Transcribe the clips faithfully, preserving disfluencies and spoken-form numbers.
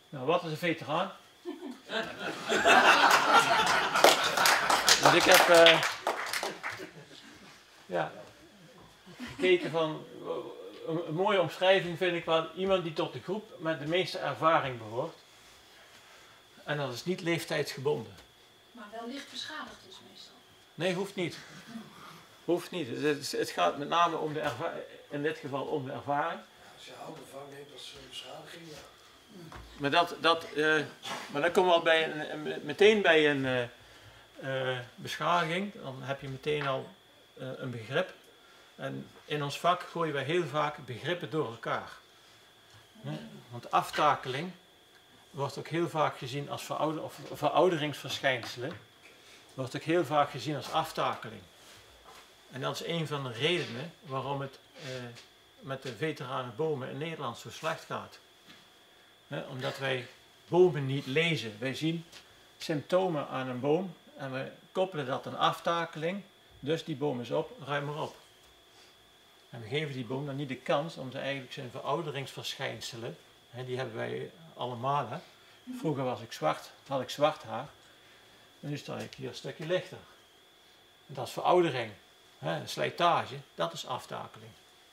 Nou, wat is een veteraan? Dus ik heb uh, ja, gekeken van, een, een mooie omschrijving vind ik wel, iemand die tot de groep met de meeste ervaring behoort. En dat is niet leeftijdsgebonden. Maar wel licht beschadigd is meestal. Nee, hoeft niet. Hoeft niet. Het, het gaat met name om de ervaring, in dit geval om de ervaring. Als je oude vang neemt als beschadiging, ja. Maar, dat, dat, uh, maar dan komen we al bij een, meteen bij een uh, uh, beschadiging. Dan heb je meteen al uh, een begrip. En in ons vak gooien wij heel vaak begrippen door elkaar. Hm? Want aftakeling wordt ook heel vaak gezien als verouder, of verouderingsverschijnselen. Wordt ook heel vaak gezien als aftakeling. En dat is een van de redenen waarom het uh, met de veteranenbomen in Nederland zo slecht gaat. He, omdat wij bomen niet lezen. Wij zien symptomen aan een boom en we koppelen dat aan aftakeling. Dus die boom is op, ruim maar op. En we geven die boom dan niet de kans om ze eigenlijk zijn verouderingsverschijnselen, he, die hebben wij allemaal. He. Vroeger was ik zwart, had ik zwart haar. En nu sta ik hier een stukje lichter. En dat is veroudering. He, een slijtage, dat is aftakeling.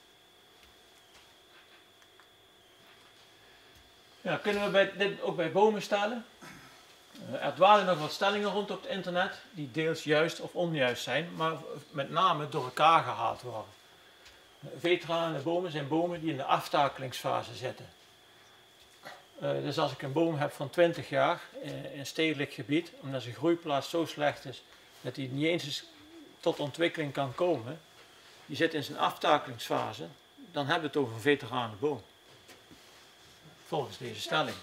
Ja, kunnen we bij, dit ook bij bomen stellen? Uh, er dwalen nog wat stellingen rond op het internet, die deels juist of onjuist zijn, maar met name door elkaar gehaald worden. Uh, veteranenbomen zijn bomen die in de aftakelingsfase zitten. Uh, dus als ik een boom heb van twintig jaar uh, in een stedelijk gebied, omdat zijn groeiplaats zo slecht is dat hij niet eens tot ontwikkeling kan komen, die zit in zijn aftakelingsfase, dan hebben we het over een veteranenboom. Volgens deze stelling.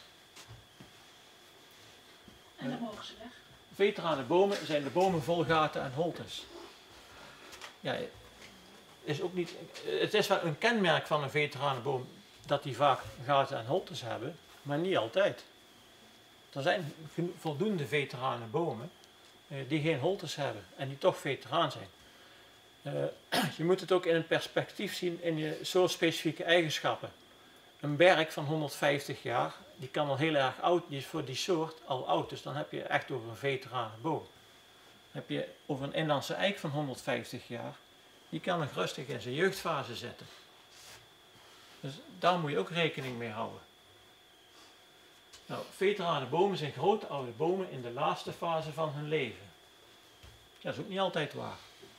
En dan mogen ze weg. Veteranenbomen zijn de bomen vol gaten en holtes. Ja, is ook niet, het is wel een kenmerk van een veteranenboom dat die vaak gaten en holtes hebben, maar niet altijd. Er zijn voldoende veteranenbomen die geen holtes hebben en die toch veteraan zijn. Uh, je moet het ook in een perspectief zien in je soort specifieke eigenschappen. Een berk van honderdvijftig jaar, die kan al heel erg oud, die is voor die soort al oud, dus dan heb je echt over een veteranenboom. Dan heb je over een inlandse eik van honderdvijftig jaar, die kan nog rustig in zijn jeugdfase zitten. Dus daar moet je ook rekening mee houden. Nou, veteranenbomen zijn grote oude bomen in de laatste fase van hun leven. Dat is ook niet altijd waar.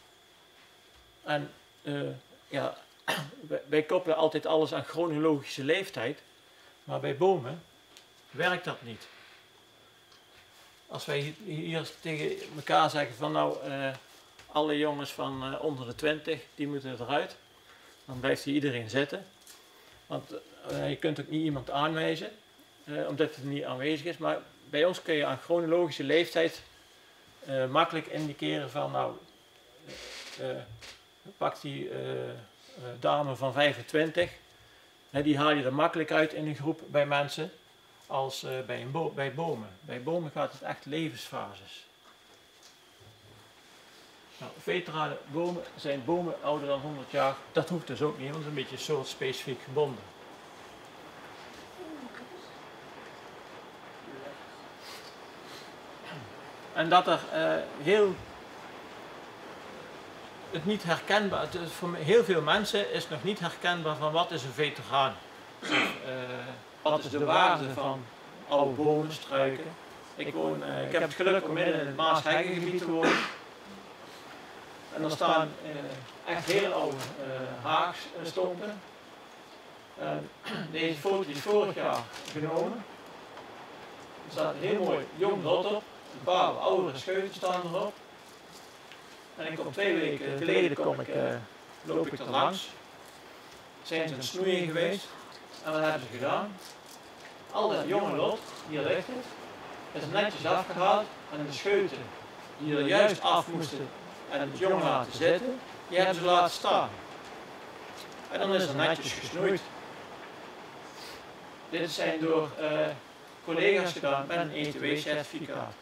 En uh, ja... wij koppelen altijd alles aan chronologische leeftijd, maar bij bomen werkt dat niet. Als wij hier tegen elkaar zeggen van nou, uh, alle jongens van uh, onder de twintig, die moeten eruit, dan blijft hier iedereen zitten. Want uh, je kunt ook niet iemand aanwijzen, uh, omdat het niet aanwezig is, maar bij ons kun je aan chronologische leeftijd uh, makkelijk indiceren van nou, uh, uh, pak die... Uh, Uh, dame van vijfentwintig, hè, die haal je er makkelijk uit in een groep bij mensen als uh, bij, een bo bij bomen. Bij bomen gaat het echt levensfases. Nou, veteranenbomen zijn bomen ouder dan honderd jaar, dat hoeft dus ook niet, want het is een beetje soortspecifiek gebonden. En dat er uh, heel het niet herkenbaar, het is voor heel veel mensen is nog niet herkenbaar van wat is een veteraan. Of, uh, wat is de waarde van oude bomen, struiken. Ik, woon, uh, ik heb het geluk om midden in het Maasheggengebied te wonen. En er staan uh, echt heel oude uh, haagstompen. Uh, deze foto is vorig jaar genomen. Er staat een heel mooi jong rot op. Een paar oudere scheuten staan erop. En ik kom twee weken geleden kom ik, uh, loop ik er langs. Zijn ze aan het snoeien geweest. En wat hebben ze gedaan? Al dat jonge lot, hier ligt het, is netjes afgehaald. En de scheuten die er juist af moesten en het jong laten zitten, die hebben ze laten staan. En dan is er netjes gesnoeid. Dit zijn door uh, collega's gedaan met een E T W-certificaat.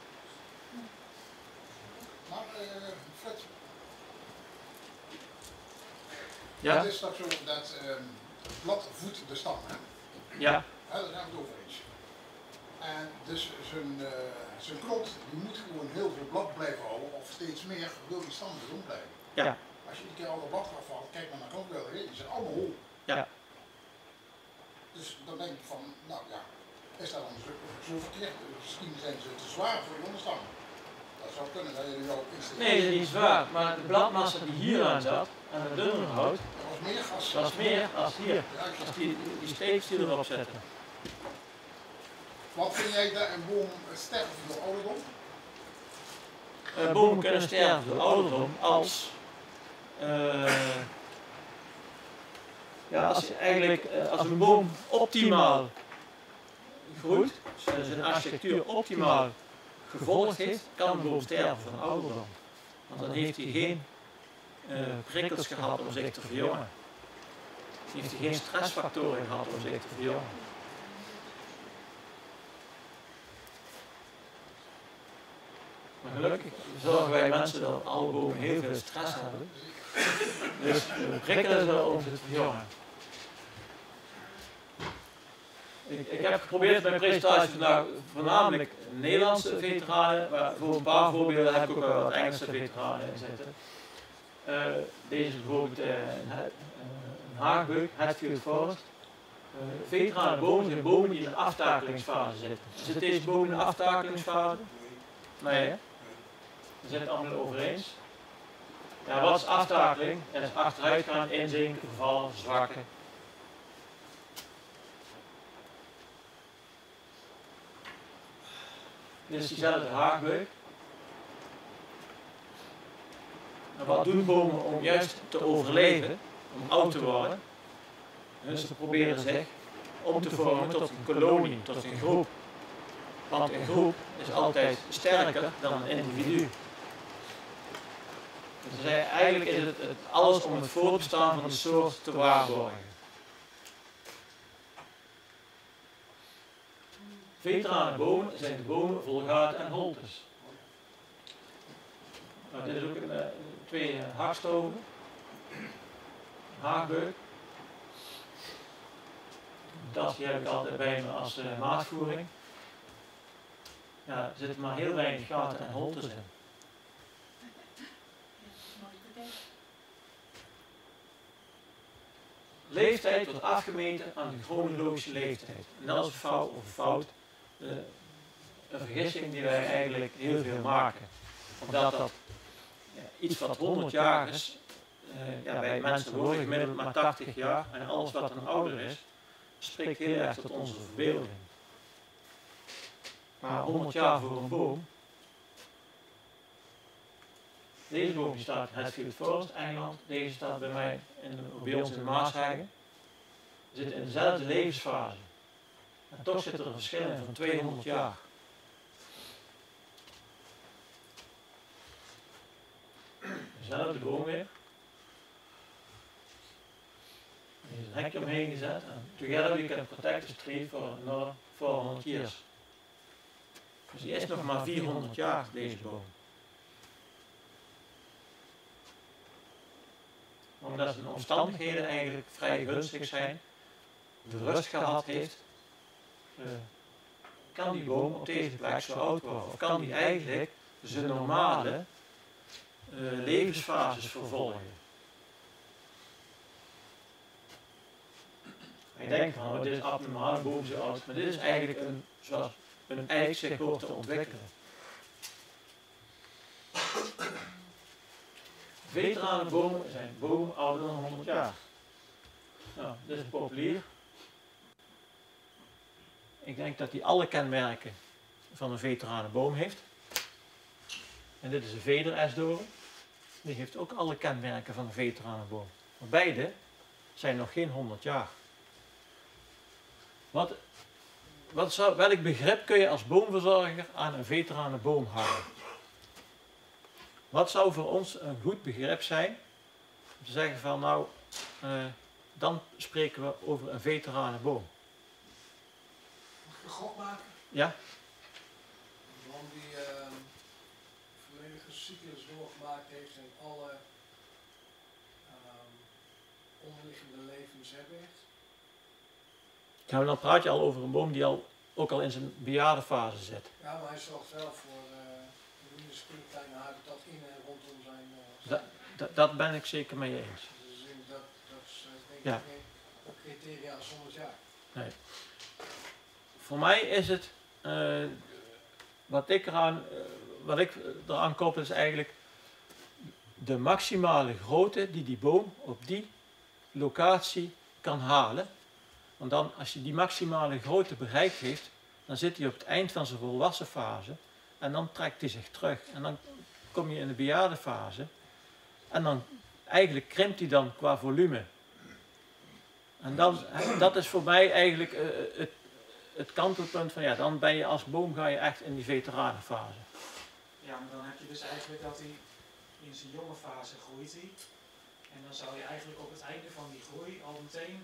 Ja? Het is toch zo dat um, het blad voedt de stam, hè? Ja. Ja, daar zijn we het over eens. En dus zijn, uh, zijn knot die moet gewoon heel veel blad blijven houden of steeds meer wil die stam gezond blijven. Ja. Als je een keer al de blad afvalt, kijk maar naar knotwilder, die zijn allemaal hol. Ja. Dus dan denk ik van, nou ja, is dat dan zo, zo verkeerd? Misschien zijn ze te zwaar voor die onderstam. Dat zou kunnen dat je er wel iets Nee, dat is niet zwaar, maar de bladmassa die hier aan zat, aan het dunner hout, dat was meer als, dat was meer als hier, ja, als die, die steeks die erop zetten. Wat vind jij dat een boom sterft door ouderdom? Uh, bomen kunnen sterven door ouderdom als, uh, ja, als, je eigenlijk, uh, als een boom optimaal groeit, dus een architectuur optimaal gevolgd heeft, kan een boom sterven van ouderdom. Want dan heeft hij geen uh, prikkels gehad om zich te verjongen. Dan heeft hij geen stressfactoren gehad om zich te verjongen. Maar gelukkig zorgen wij mensen dat alle bomen heel veel stress hebben. Dus we prikkelen ze om ze te verjongen. Ik, ik heb geprobeerd bij mijn presentatie vandaag voornamelijk Nederlandse veteranen, maar voor een paar voorbeelden heb ik ook wel wat Engelse veteranen in zitten. Uh, deze bijvoorbeeld uh, een, een haagbeuk, Hatfield Forest. Uh, veteranenbomen zijn bomen die in de aftakelingsfase zitten. Zit deze boom in de aftakelingsfase? Nee, hè? We zijn het allemaal over eens. Ja, wat is aftakeling? Dat is achteruit gaan, inzinken, vervallen, zwakken. Dit is diezelfde haagbeuk. En wat doen bomen om juist te overleven, om oud te worden? Dus ze proberen zich om te vormen tot een kolonie, tot een groep. Want een groep is altijd sterker dan een individu. Dus eigenlijk is het, het alles om het voortbestaan van de soort te waarborgen. Veteranenbomen zijn de bomen vol gaten en holtes. Nou, dit is ook een, twee uh, haagstoven, haagbeuk. Dat hier heb ik altijd bij me als uh, maatvoering. Ja, er zitten maar heel weinig gaten en holtes in. Leeftijd wordt afgemeten aan de chronologische leeftijd. En dat is een fout of een fout. Uh, een vergissing die wij eigenlijk heel veel maken. Omdat dat ja, iets wat honderd jaar is, uh, ja, wij mensen worden gemiddeld maar tachtig jaar. En alles wat dan ouder is, spreekt heel erg tot onze verbeelding. Maar honderd jaar voor een boom. Deze boom staat in Hatfield Forest, Engeland. Deze staat bij mij in, bij ons in Maashagen. We zitten in dezelfde levensfase. En toch zit er een verschil in van tweehonderd jaar. Dezelfde boom weer. Er is een hekje omheen gezet. En together we can protect this tree for another fourhondred years. Dus die is nog maar vierhonderd jaar, deze boom. Omdat de omstandigheden eigenlijk vrij gunstig zijn, de rust gehad heeft, uh, kan die boom op deze plek zo oud worden. Of kan die eigenlijk zijn normale uh, levensfases vervolgen. Je denkt van, oh, dit is abnormaal, een boom zo oud, maar dit is eigenlijk een, zoals een eik zich hoort te ontwikkelen. Veteranenbomen zijn bomen ouder dan honderd jaar. Nou, dit is een populier. Ik denk dat hij alle kenmerken van een veteranenboom heeft. En dit is een vederesdoorn. Die heeft ook alle kenmerken van een veteranenboom. Maar beide zijn nog geen honderd jaar. Wat, wat zou, welk begrip kun je als boomverzorger aan een veteranenboom hangen? Wat zou voor ons een goed begrip zijn om te zeggen van nou, uh, dan spreken we over een veteranenboom. Mag ik een gok maken? Ja? Een boom die uh, volledige cyclus doorgemaakt heeft en alle uh, onderliggende levens hebben heeft. Ja, dan praat je al over een boom die al ook al in zijn bejaardenfase zit. Ja, maar hij zorgt wel voor uh, een minuscule kleine habitat in en rondom zijn... Uh, Da, da, dat ben ik zeker mee eens. Dus dat, dat is uh, denk ik Ja. geen criteria zonder jaar. Nee. Voor mij is het, uh, wat ik eraan, uh, wat ik eraan koppel is eigenlijk de maximale grootte die die boom op die locatie kan halen. Want dan, als je die maximale grootte bereikt heeft, dan zit hij op het eind van zijn volwassen fase en dan trekt hij zich terug. En dan kom je in de bejaardenfase en dan eigenlijk krimpt hij dan qua volume. En dan, dat is voor mij eigenlijk uh, het, het kantelpunt van ja, dan ben je als boom ga je echt in die veteranenfase. Ja, maar dan heb je dus eigenlijk dat hij in zijn jonge fase groeit hij. En dan zou je eigenlijk op het einde van die groei al meteen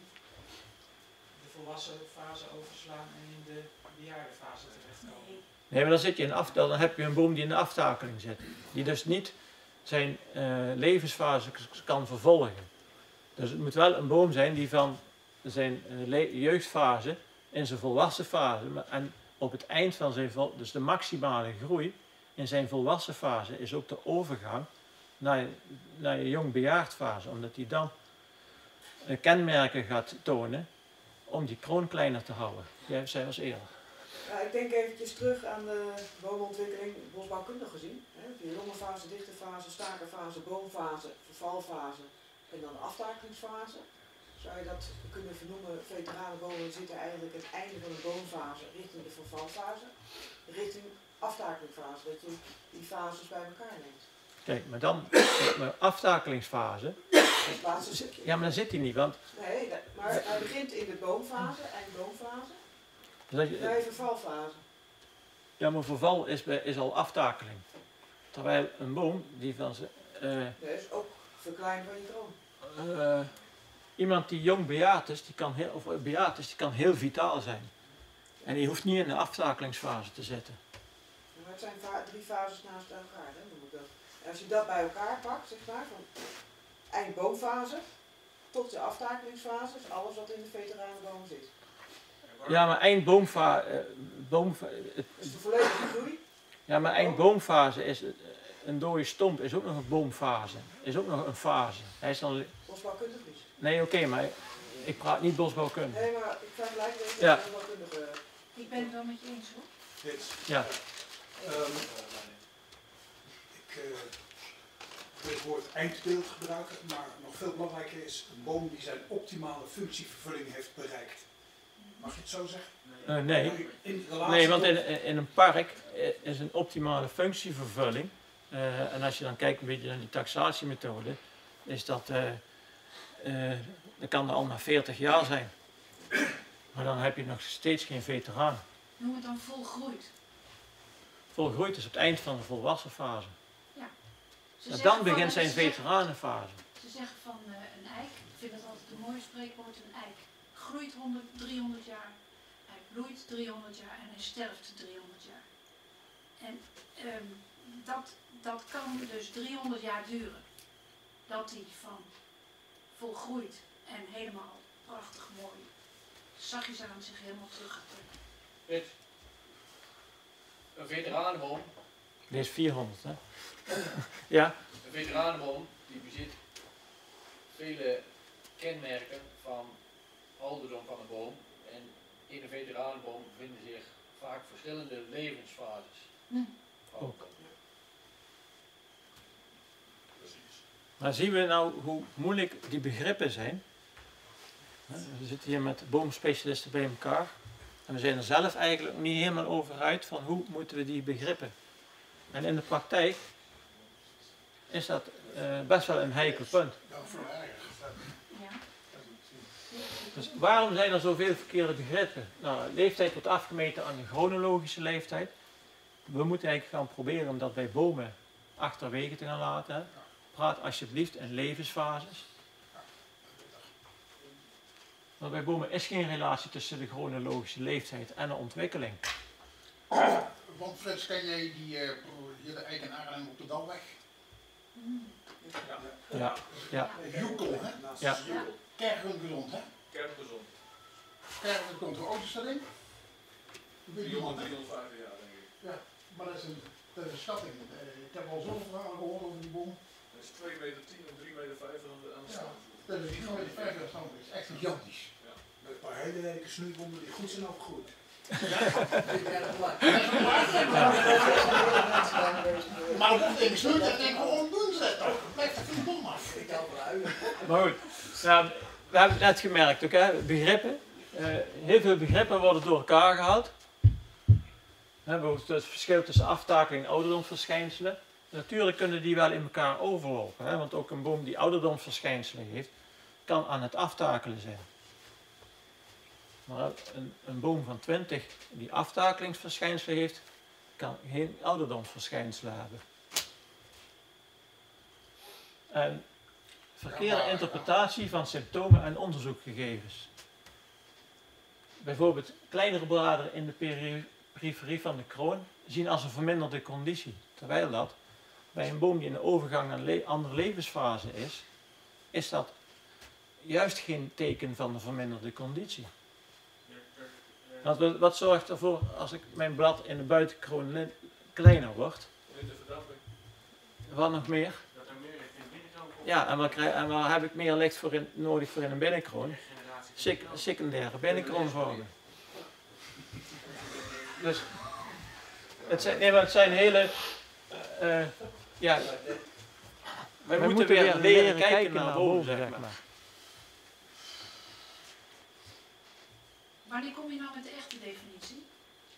de volwassen fase overslaan en in de bejaardenfase terechtkomen. Nee. Nee, maar dan zit je in af, dan heb je een boom die in de aftakeling zit. Die dus niet zijn uh, levensfase kan vervolgen. Dus het moet wel een boom zijn die van zijn uh, jeugdfase in zijn volwassen fase en op het eind van zijn vol, dus de maximale groei in zijn volwassen fase is ook de overgang naar, naar je jong bejaardfase, omdat hij dan uh, kenmerken gaat tonen om die kroon kleiner te houden. Jij zei als eerder. Ja, ik denk eventjes terug aan de boomontwikkeling bosbouwkundig gezien. Hè. Je jonge fase, dichte fase, stakenfase, boomfase, vervalfase en dan de aftakelingsfase. Zou je dat kunnen vernoemen, veteranenbomen zitten eigenlijk het einde van de boomfase richting de vervalfase, richting aftakelingsfase, dat je die fases bij elkaar neemt. Kijk, maar dan, de aftakelingsfase, Dat is het laatste stukje. ja, maar dan zit hij niet, want Nee, dat- maar hij begint in de boomfase, eindboomfase, dat je- bij vervalfase. ja, maar verval is, bij- is al aftakeling. Terwijl een boom, die van zijn, eh, Dus ook verkleinen van je kroon. eh, iemand die jong bejaard is, die kan heel, of bejaard is, die kan heel vitaal zijn. En die hoeft niet in de aftakelingsfase te zitten. Maar het zijn va drie fases naast elkaar. Hè? Dan moet dat. En als je dat bij elkaar pakt, zeg maar, van eindboomfase tot de aftakelingsfase, is alles wat in de veteranenboom zit. Ja, maar eindboomfase, eh, boomfa- het- Dus de volledige groei. ja, maar eindboomfase is, eh, een dode stomp is ook nog een boomfase. Is ook nog een fase. Hij is dan, Bosbouwkundig niet. nee, oké, maar ik praat niet bosbouwkundig. Nee, maar ik vergelijk het met Ja. de bosbouwkundige. Ik ben het wel met je eens hoor. Dit. Ja, Ehm, ik uh, wil het woord eindbeeld gebruiken, maar nog veel belangrijker is een boom die zijn optimale functievervulling heeft bereikt. Mag je het zo zeggen? Eh, nee. In relatie Nee, want tot- in, in een park eh, is een optimale functievervulling. Uh, en als je dan kijkt een beetje naar die taxatiemethode, is dat, uh, uh, dat kan er al na veertig jaar zijn. Maar dan heb je nog steeds geen veteraan. Noem het dan volgroeid. Volgroeid is op het eind van de volwassen fase. Ze En zeggen dan van, begint eh, zijn ze zeggen- veteranenfase. Ze zeggen van uh, een eik, ik vind dat altijd een mooi spreekwoord, een eik groeit honderd, driehonderd jaar, hij bloeit driehonderd jaar en hij sterft driehonderd jaar. En um, dat, dat kan dus driehonderd jaar duren. Dat hij van volgroeit en helemaal prachtig mooi, zachtjes aan zich helemaal terug gaat trekken. Dit. Een veteranenboom, Die is vierhonderd, hè? Ja? een veteranenboom die bezit vele kenmerken van ouderdom van een boom. En in een veteranenboom bevinden zich vaak verschillende levensfases. Hm. Van Ook. de boom. Maar zien we nou hoe moeilijk die begrippen zijn? We zitten hier met boomspecialisten bij elkaar. En we zijn er zelf eigenlijk niet helemaal over uit van hoe moeten we die begrippen. En in de praktijk is dat uh, best wel een heikel punt. Ja, veel erger. Ja. Dus waarom zijn er zoveel verkeerde begrippen? Nou, leeftijd wordt afgemeten aan de chronologische leeftijd. We moeten eigenlijk gaan proberen om dat bij bomen achterwege te gaan laten. Hè. Praat alsjeblieft in levensfases. Want bij bomen is geen relatie tussen de chronologische leeftijd en de ontwikkeling. Want Frits, ken jij die uh, hier de Eik en Arnhem op de Dalweg? Mm. Ja, ja. Joekel, hè? Ja. Kerngezond, hè? Kerngezond. Kerngezond, hoe oud is dat ding? weet je wat, driehonderd, driehonderdvijftig jaar denk ik. ja, maar dat is een, dat is een schatting. Eh, Ik heb al zoveel verhalen gehoord over die boom. Dat is twee meter tien en drie meter vijftig aan de, aan de Ja. stam. Dat is niet nooit vijf jaar stand, dat is echt gigantisch. Met een paar hele rijke snoeibomen die goed zijn opgegroeid. Maar dat wordt tegen snoeit en denk gewoon doen ze toch? Blijf er veel bom af. Ik help eruit. Maar goed, nou, we hebben het net gemerkt ook, hè, begrippen. Uh, heel veel begrippen worden door elkaar gehaald. He, bijvoorbeeld het verschil tussen aftakeling en ouderdomsverschijnselen. Natuurlijk kunnen die wel in elkaar overlopen, hè, want ook een boom die ouderdomsverschijnselen heeft, kan aan het aftakelen zijn. Maar een, een boom van twintig die aftakelingsverschijnselen heeft, kan geen ouderdomsverschijnselen hebben. En verkeerde interpretatie van symptomen en onderzoekgegevens. Bijvoorbeeld kleinere bladeren in de peri periferie van de kroon zien als een verminderde conditie. Terwijl dat bij een boom die in de overgang naar een le andere levensfase is, is dat juist geen teken van een verminderde conditie. Want wat zorgt ervoor als ik mijn blad in de buitenkroon kleiner wordt? Winterverdamping. Wat nog meer? Dat er meer in de binnenkant komt. Ja, en waar, krijg, en waar heb ik meer licht voor in, nodig voor in een binnenkroon? Sec secundaire binnenkroonvormen. Dus het zijn, nee, maar het zijn hele. Uh, uh, ja, wij, wij moeten, moeten weer leren, leren kijken, kijken naar boven, zeg maar. maar. Wanneer kom je nou met de echte definitie?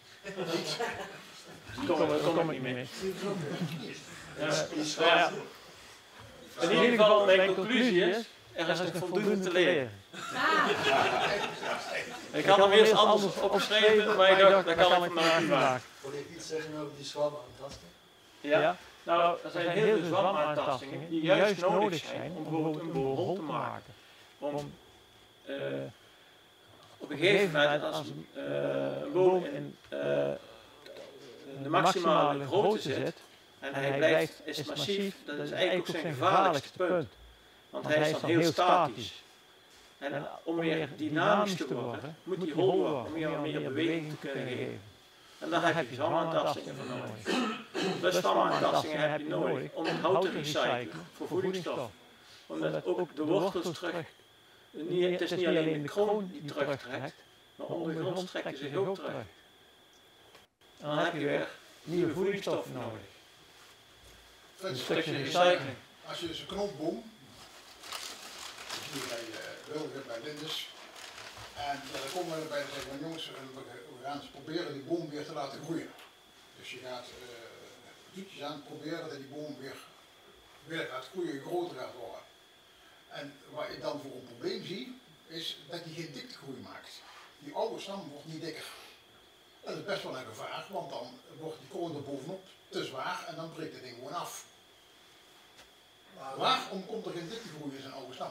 Daar kom, kom, kom ik niet mee. Uh, ja. In ieder geval, mijn conclusie is, er is nog voldoende te leren. Ah. Ik had hem eerst anders opgeschreven, maar ik dacht, daar kan ik vandaag niet maken. Wil ik iets zeggen over die zwamaantasting? Ja, nou, er zijn heel veel zwamaantastingen die juist nodig zijn om bijvoorbeeld een boom hol te maken. Om uh, op een gegeven moment, als een, uh, een boom in uh, de maximale grootte zit en hij blijft, is massief, dat is eigenlijk ook zijn gevaarlijkste punt. Want hij is dan heel statisch. En om weer dynamisch te worden, moet hij hol worden, om meer, meer beweging te kunnen geven. En daar heb je zwamaantastingen voor nodig. Dus zwamaantastingen heb je nodig om het hout te recyclen voor voedingsstof. Omdat ook de wortels terug, niet, het is niet alleen de kroon die terugtrekt, maar ondergronds trekken zich ook terug. En dan heb je weer nieuwe voedingsstoffen nodig. Een stukje recycling. Als je dus een knopboom, hier bij uh, Wilger, bij Linders, en ja, dan komen we erbij en zeggen, jongens, we, we gaan eens proberen die boom weer te laten groeien. Dus je gaat uh, toetjes aan proberen dat die boom weer, weer gaat groeien, groter gaat worden. En wat ik dan voor een probleem zie, is dat hij geen diktegroei maakt. Die oude stam wordt niet dikker. Dat is best wel een gevaar, want dan wordt die kroon er bovenop te zwaar en dan breekt het ding gewoon af. Maar waarom komt er geen diktegroei in zijn oude stam?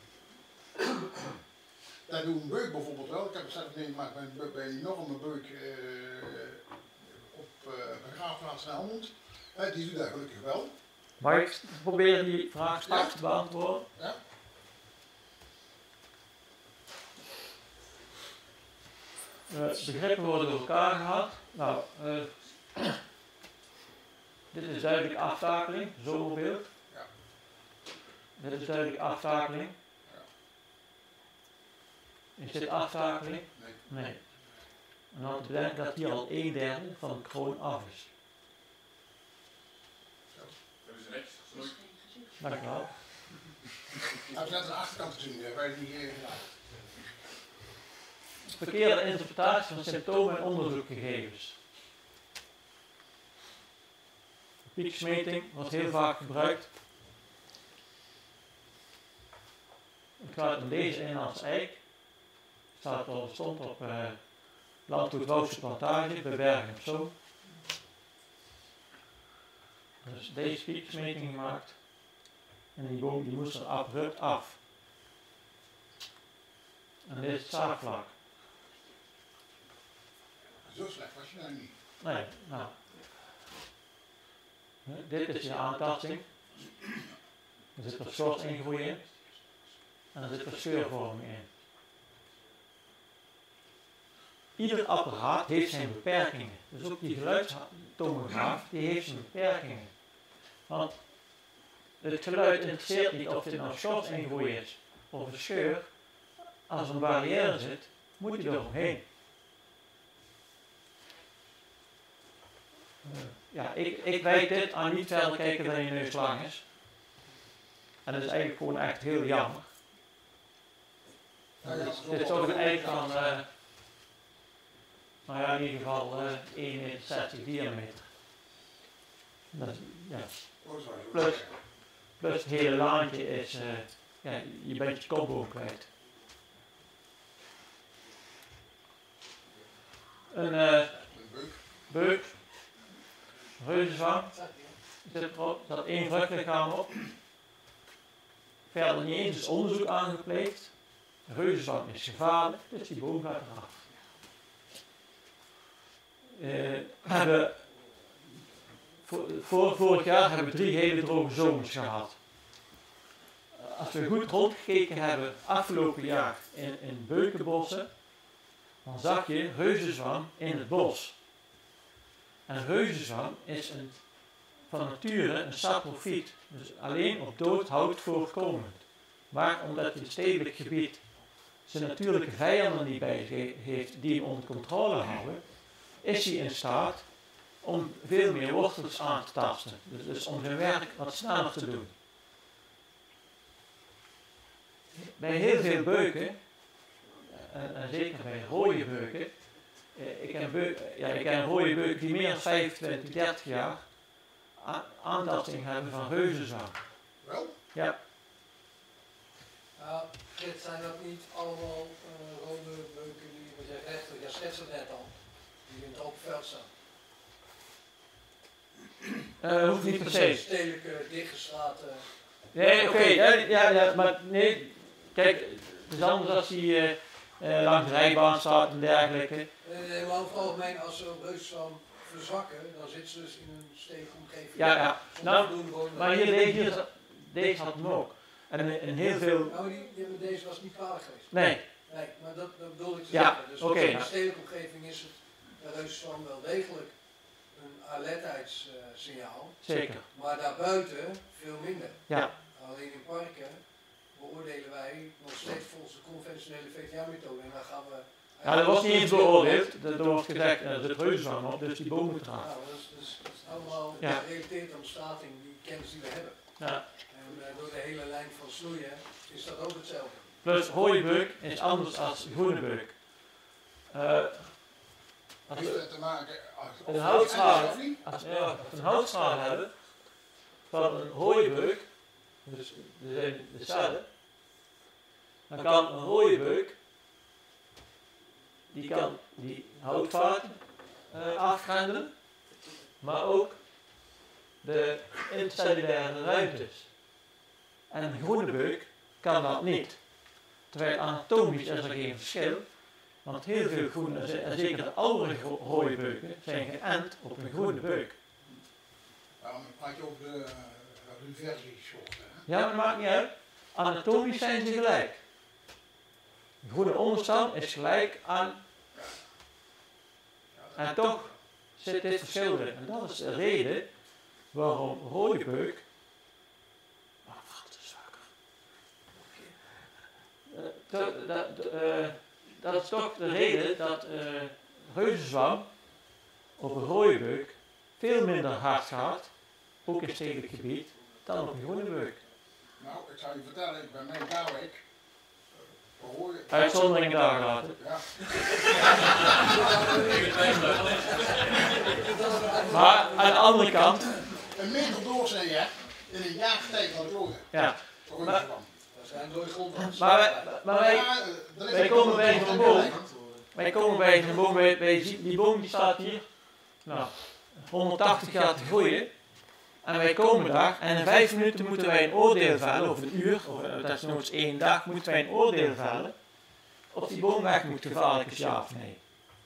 Dat doet een beuk bijvoorbeeld wel. Ik heb het zelf meegemaakt bij een, bij een enorme beuk uh, op uh, een begraafplaats in Helmond. Uh, die doet dat gelukkig wel. Mag ik proberen die vraag straks te beantwoorden? Ja? Uh, begrippen worden door elkaar gehaald. Nou, uh, dit is duidelijk aftakeling, zomerbeeld. Ja. Dit is duidelijk aftakeling. Ja. Is dit aftakeling? Nee. Nee. En dan te bedenken dat hier al een derde van de kroon af is. Hebben ze netjes gesnoeid. Dank je wel. Hij heeft net aan de achterkant gezien, wij die hier gedaan. Verkeerde interpretatie van symptomen en onderzoekgegevens. Pieksmeting wordt heel vaak gebruikt. Ik sluit hem deze in als eik. Staat er, stond op uh, Landgoed Woudse Plantage bij Bergen op Zoom. Dus deze pieksmeting gemaakt. En die boom die moest er abrupt af. En dit is het zaagvlak. Zo slecht was je nou niet. Nee, nou. Dit is je aantasting. Er zit er schors ingroei in. En er zit er scheurvorming in. ieder apparaat heeft zijn beperkingen. Dus ook die geluidstomograaf, die heeft zijn beperkingen. Want het geluid interesseert niet of dit nou short ingooi is of een scheur. Als er een barrière zit, moet hij er omheen. Ja, ik, ik weet dit aan niet verder kijken dan je neus lang is. En dat is eigenlijk gewoon echt heel jammer. Ja, ja, Dit is toch een eind van, uh, nou ja, in ieder geval uh, één meter zestig diameter. Dat is, ja. Plus, plus het hele laantje is, uh, ja, je bent je kopboom kwijt. Een uh, beuk, reuzenzwang, er zat één vruchtlichaam op. Verder niet eens is onderzoek aangepleegd. Reuzenzwang is gevaarlijk, dus die boom gaat eraf. Uh, we hebben, voor, voor vorig jaar hebben we drie hele droge zomers gehad. Als we goed rondgekeken hebben afgelopen jaar in, in beukenbossen, dan zag je reuzenzwang in het bos. En reuzenzwang is een, van nature een saprofiet, dus alleen op dood hout voorkomend. Maar omdat hij in stedelijk gebied zijn natuurlijke vijanden niet bij zich heeft die hem onder controle houden, is hij in staat om veel meer wortels aan te tasten. Dus, dus om zijn werk wat sneller te doen. Bij heel veel beuken, en, en zeker bij rode beuken, eh, ik, ken beuk, ja, ik ken rode beuken die meer dan vijfentwintig, dertig jaar a- aantasting hebben van reuzenzwang. Wel? Ja. Nou, dit zijn dat niet allemaal uh, rode beuken die, wat jij zegt, jij schetst het net al, die in het open veld staan. Uh, hoeft niet per se. Stedelijke, dichtgestraten. Nee, oké, okay, ja, ja, ja, maar nee, kijk, het is anders als die uh, uh, langs de rijbaan staat en dergelijke. Nee, nee, maar over het algemeen, als ze reuzenzwam verzwakken, dan zitten ze dus in een stedelijke omgeving. Ja, ja. Nou, maar hier, deze, hier, deze had hem ook. En in, in heel veel... Nou, die, die, deze was niet kwalijk geweest. Nee. Nee, maar dat, dat bedoel ik te ja, zeggen. Dus okay. in de stedelijke omgeving is het de reuzenzwam wel degelijk een alertheidssignaal. Zeker. Maar daarbuiten veel minder. Ja. Alleen in parken beoordelen wij nog steeds volgens de conventionele V T A-methode. En daar gaan we... Ja, dat was niet eens beoordeeld. Er wordt gezegd, er zit reuzenzwam op, dus die boom moet eraan. Nou, dat is, dat is, dat is allemaal ja. gerelateerd aan de stating, die kennis die we hebben. Ja. En uh, door de hele lijn van snoeien is dat ook hetzelfde. Plus rode beuk is anders dan groene beuk. Uh, als we te maken, als een houtstraal, als we ja, een houtstraal hebben van een rode beuk, dus de, de cellen, dan kan een rode beuk, die kan die houtvaten uh, afgrendelen, maar ook de intercellulaire ruimtes. En een groene beuk kan dat niet. Terwijl anatomisch is er geen verschil, want heel veel groene, en zeker de oudere rode beuken, zijn geënt op een groene beuk. Ja, dan praat je over de reversiesoorten. Ja, maar dat maakt niet uit. Anatomisch zijn ze gelijk. Een groene onderstam is gelijk aan... En toch zit dit verschil erin. En dat is de reden waarom rode beuk... Oh, wat is zwakker. Uh, dat, dat, uh, dat is toch de reden dat uh, reuzenzwam op een rode beuk veel minder hard gaat, ook in stedelijk gebied, dan op een groene beuk. Nou, ik zou je vertellen, ik ben mijn Daalwijk. Uitzondering daar laten. Ja. Maar aan de andere kant... Een meter doorsnee, in een jaar tijd van de kloten. Ja. Maar, dat zijn door grond. Maar, maar wij, wij komen bij een boom. Wij komen bij een boom, bij, bij, die boom die staat hier, nou, honderdtachtig jaar te groeien. En wij komen daar en in vijf minuten moeten wij een oordeel vellen, of een uur, of dat is nog eens één dag, moeten wij een oordeel vellen. Of die boom weg moet gevaarlijk is, ja of nee.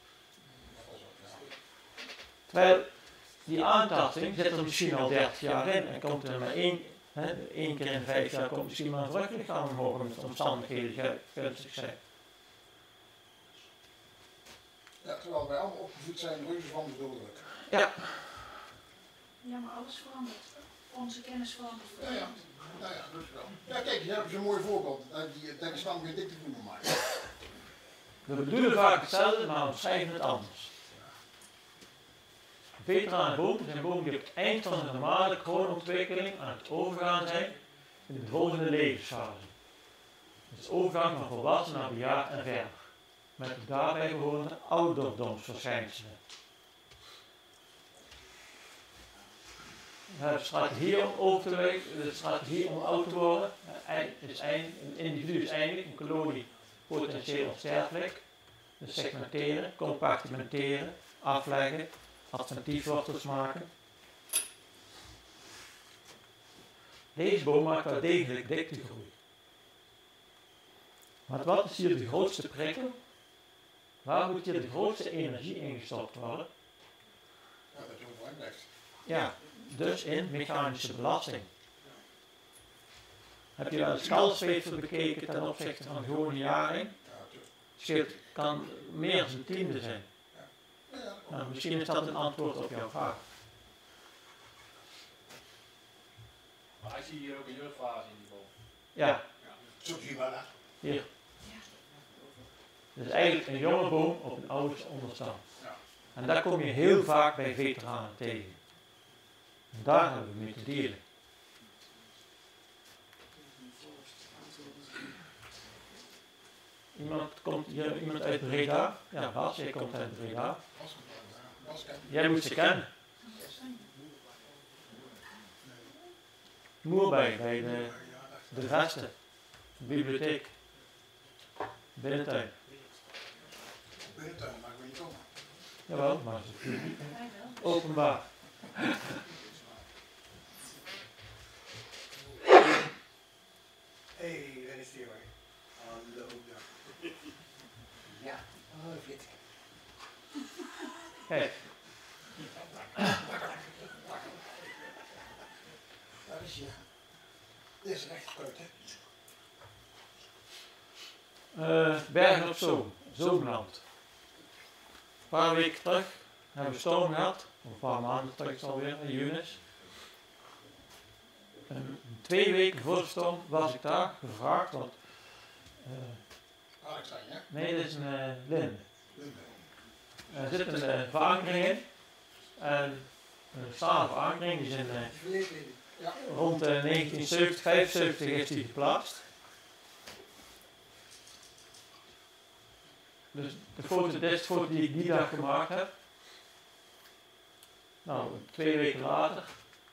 Terwijl die aantasting zit er misschien al dertig jaar in en komt er maar één, hè, één keer in vijf jaar komt misschien maar een vruchtlichaam omhoog omdat de omstandigheden gunstig zijn. Ja, terwijl wij allemaal opgevoed zijn, reuzen van de dodelijk. Ja. Ja, maar alles verandert. Onze kennis verandert. Ja, ja. Nou ja, dus wel. Ja, kijk, hier hebben ze een mooi voorbeeld. Uh, die tegenstander geen dikte voelen maken. We bedoelen vaak hetzelfde, maar omschrijven het anders. Veteranenbomen zijn bomen die op het eind van de normale kroonontwikkeling aan het overgaan zijn in de volgende levensfase. Het is overgang van volwassen naar bejaard en verder, met de daarbij behorende ouderdomsverschijnselen. De strategie om over te wegen, de strategie om oud te worden, is een individu is eindig, een kolonie potentieel onsterfelijk. Dus segmenteren, compartimenteren, afleggen, alternatiefwortels maken. Deze boom maakt wel degelijk diktegroei. Maar wat is hier de grootste prikkel? Waar moet hier de grootste energie ingestopt worden? Ja, dat is overal blijft. Ja, dus in mechanische belasting. Heb je wel het skalsweefsel bekeken ten opzichte van een gewone jaring? Scheelt kan meer dan een tiende zijn. Nou, misschien is dat een antwoord op jouw vraag. Maar ik zie hier ook een jeugdfase in die boom. Ja. Zo zie je maar dat. Hier. Het is eigenlijk een jonge boom op een oude onderstand. En daar kom je heel vaak bij veteranen tegen. En daar hebben we mee te delen. Iemand komt hier, iemand uit Breda? Ja, Bas, jij komt uit Breda. Jij moet ze kennen. Moerbij, bij de, de resten. De bibliotheek. Binnentuin. Binnentuin, maar ik wil niet komen. Jawel, maar het is publiek. Openbaar. Hé, hey, daar is die hoor. Hallo daar. Ja, oh, fit. Kijk. Daar is je. Dit is recht kort, hè? Uh, Bergen op Zoom, Zoomland. Een paar weken terug hebben we storm gehad, een paar maanden terug is het alweer, in Junis. En twee weken voor de storm was ik daar gevraagd, want uh, Alex zijn, hè? nee, dit is een uh, linde. Er zit een uh, verankering in, en een stalen verankering, die is in, uh, rond uh, negentien zeventig, vijfenzeventig is die geplaatst. Dus de foto, dit is de foto die ik die dag gemaakt heb. Nou, twee weken later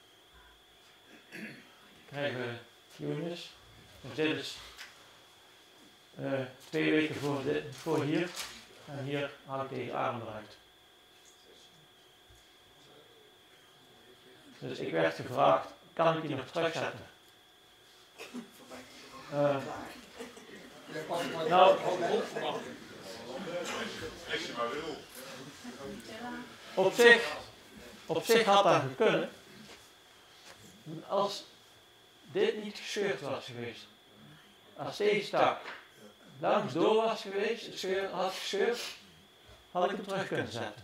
krijgen we Junis. Dus dit is uh, twee weken voor, dit, voor hier. En hier haal ik deze arm eruit. Dus ik werd gevraagd, kan ik die nog terugzetten? Uh, nou, op zich, op zich had dat gekund. Als dit niet gescheurd was geweest. Als deze tak langs door was geweest, het scheur, had gescheurd, had ik hem terug kunnen zetten.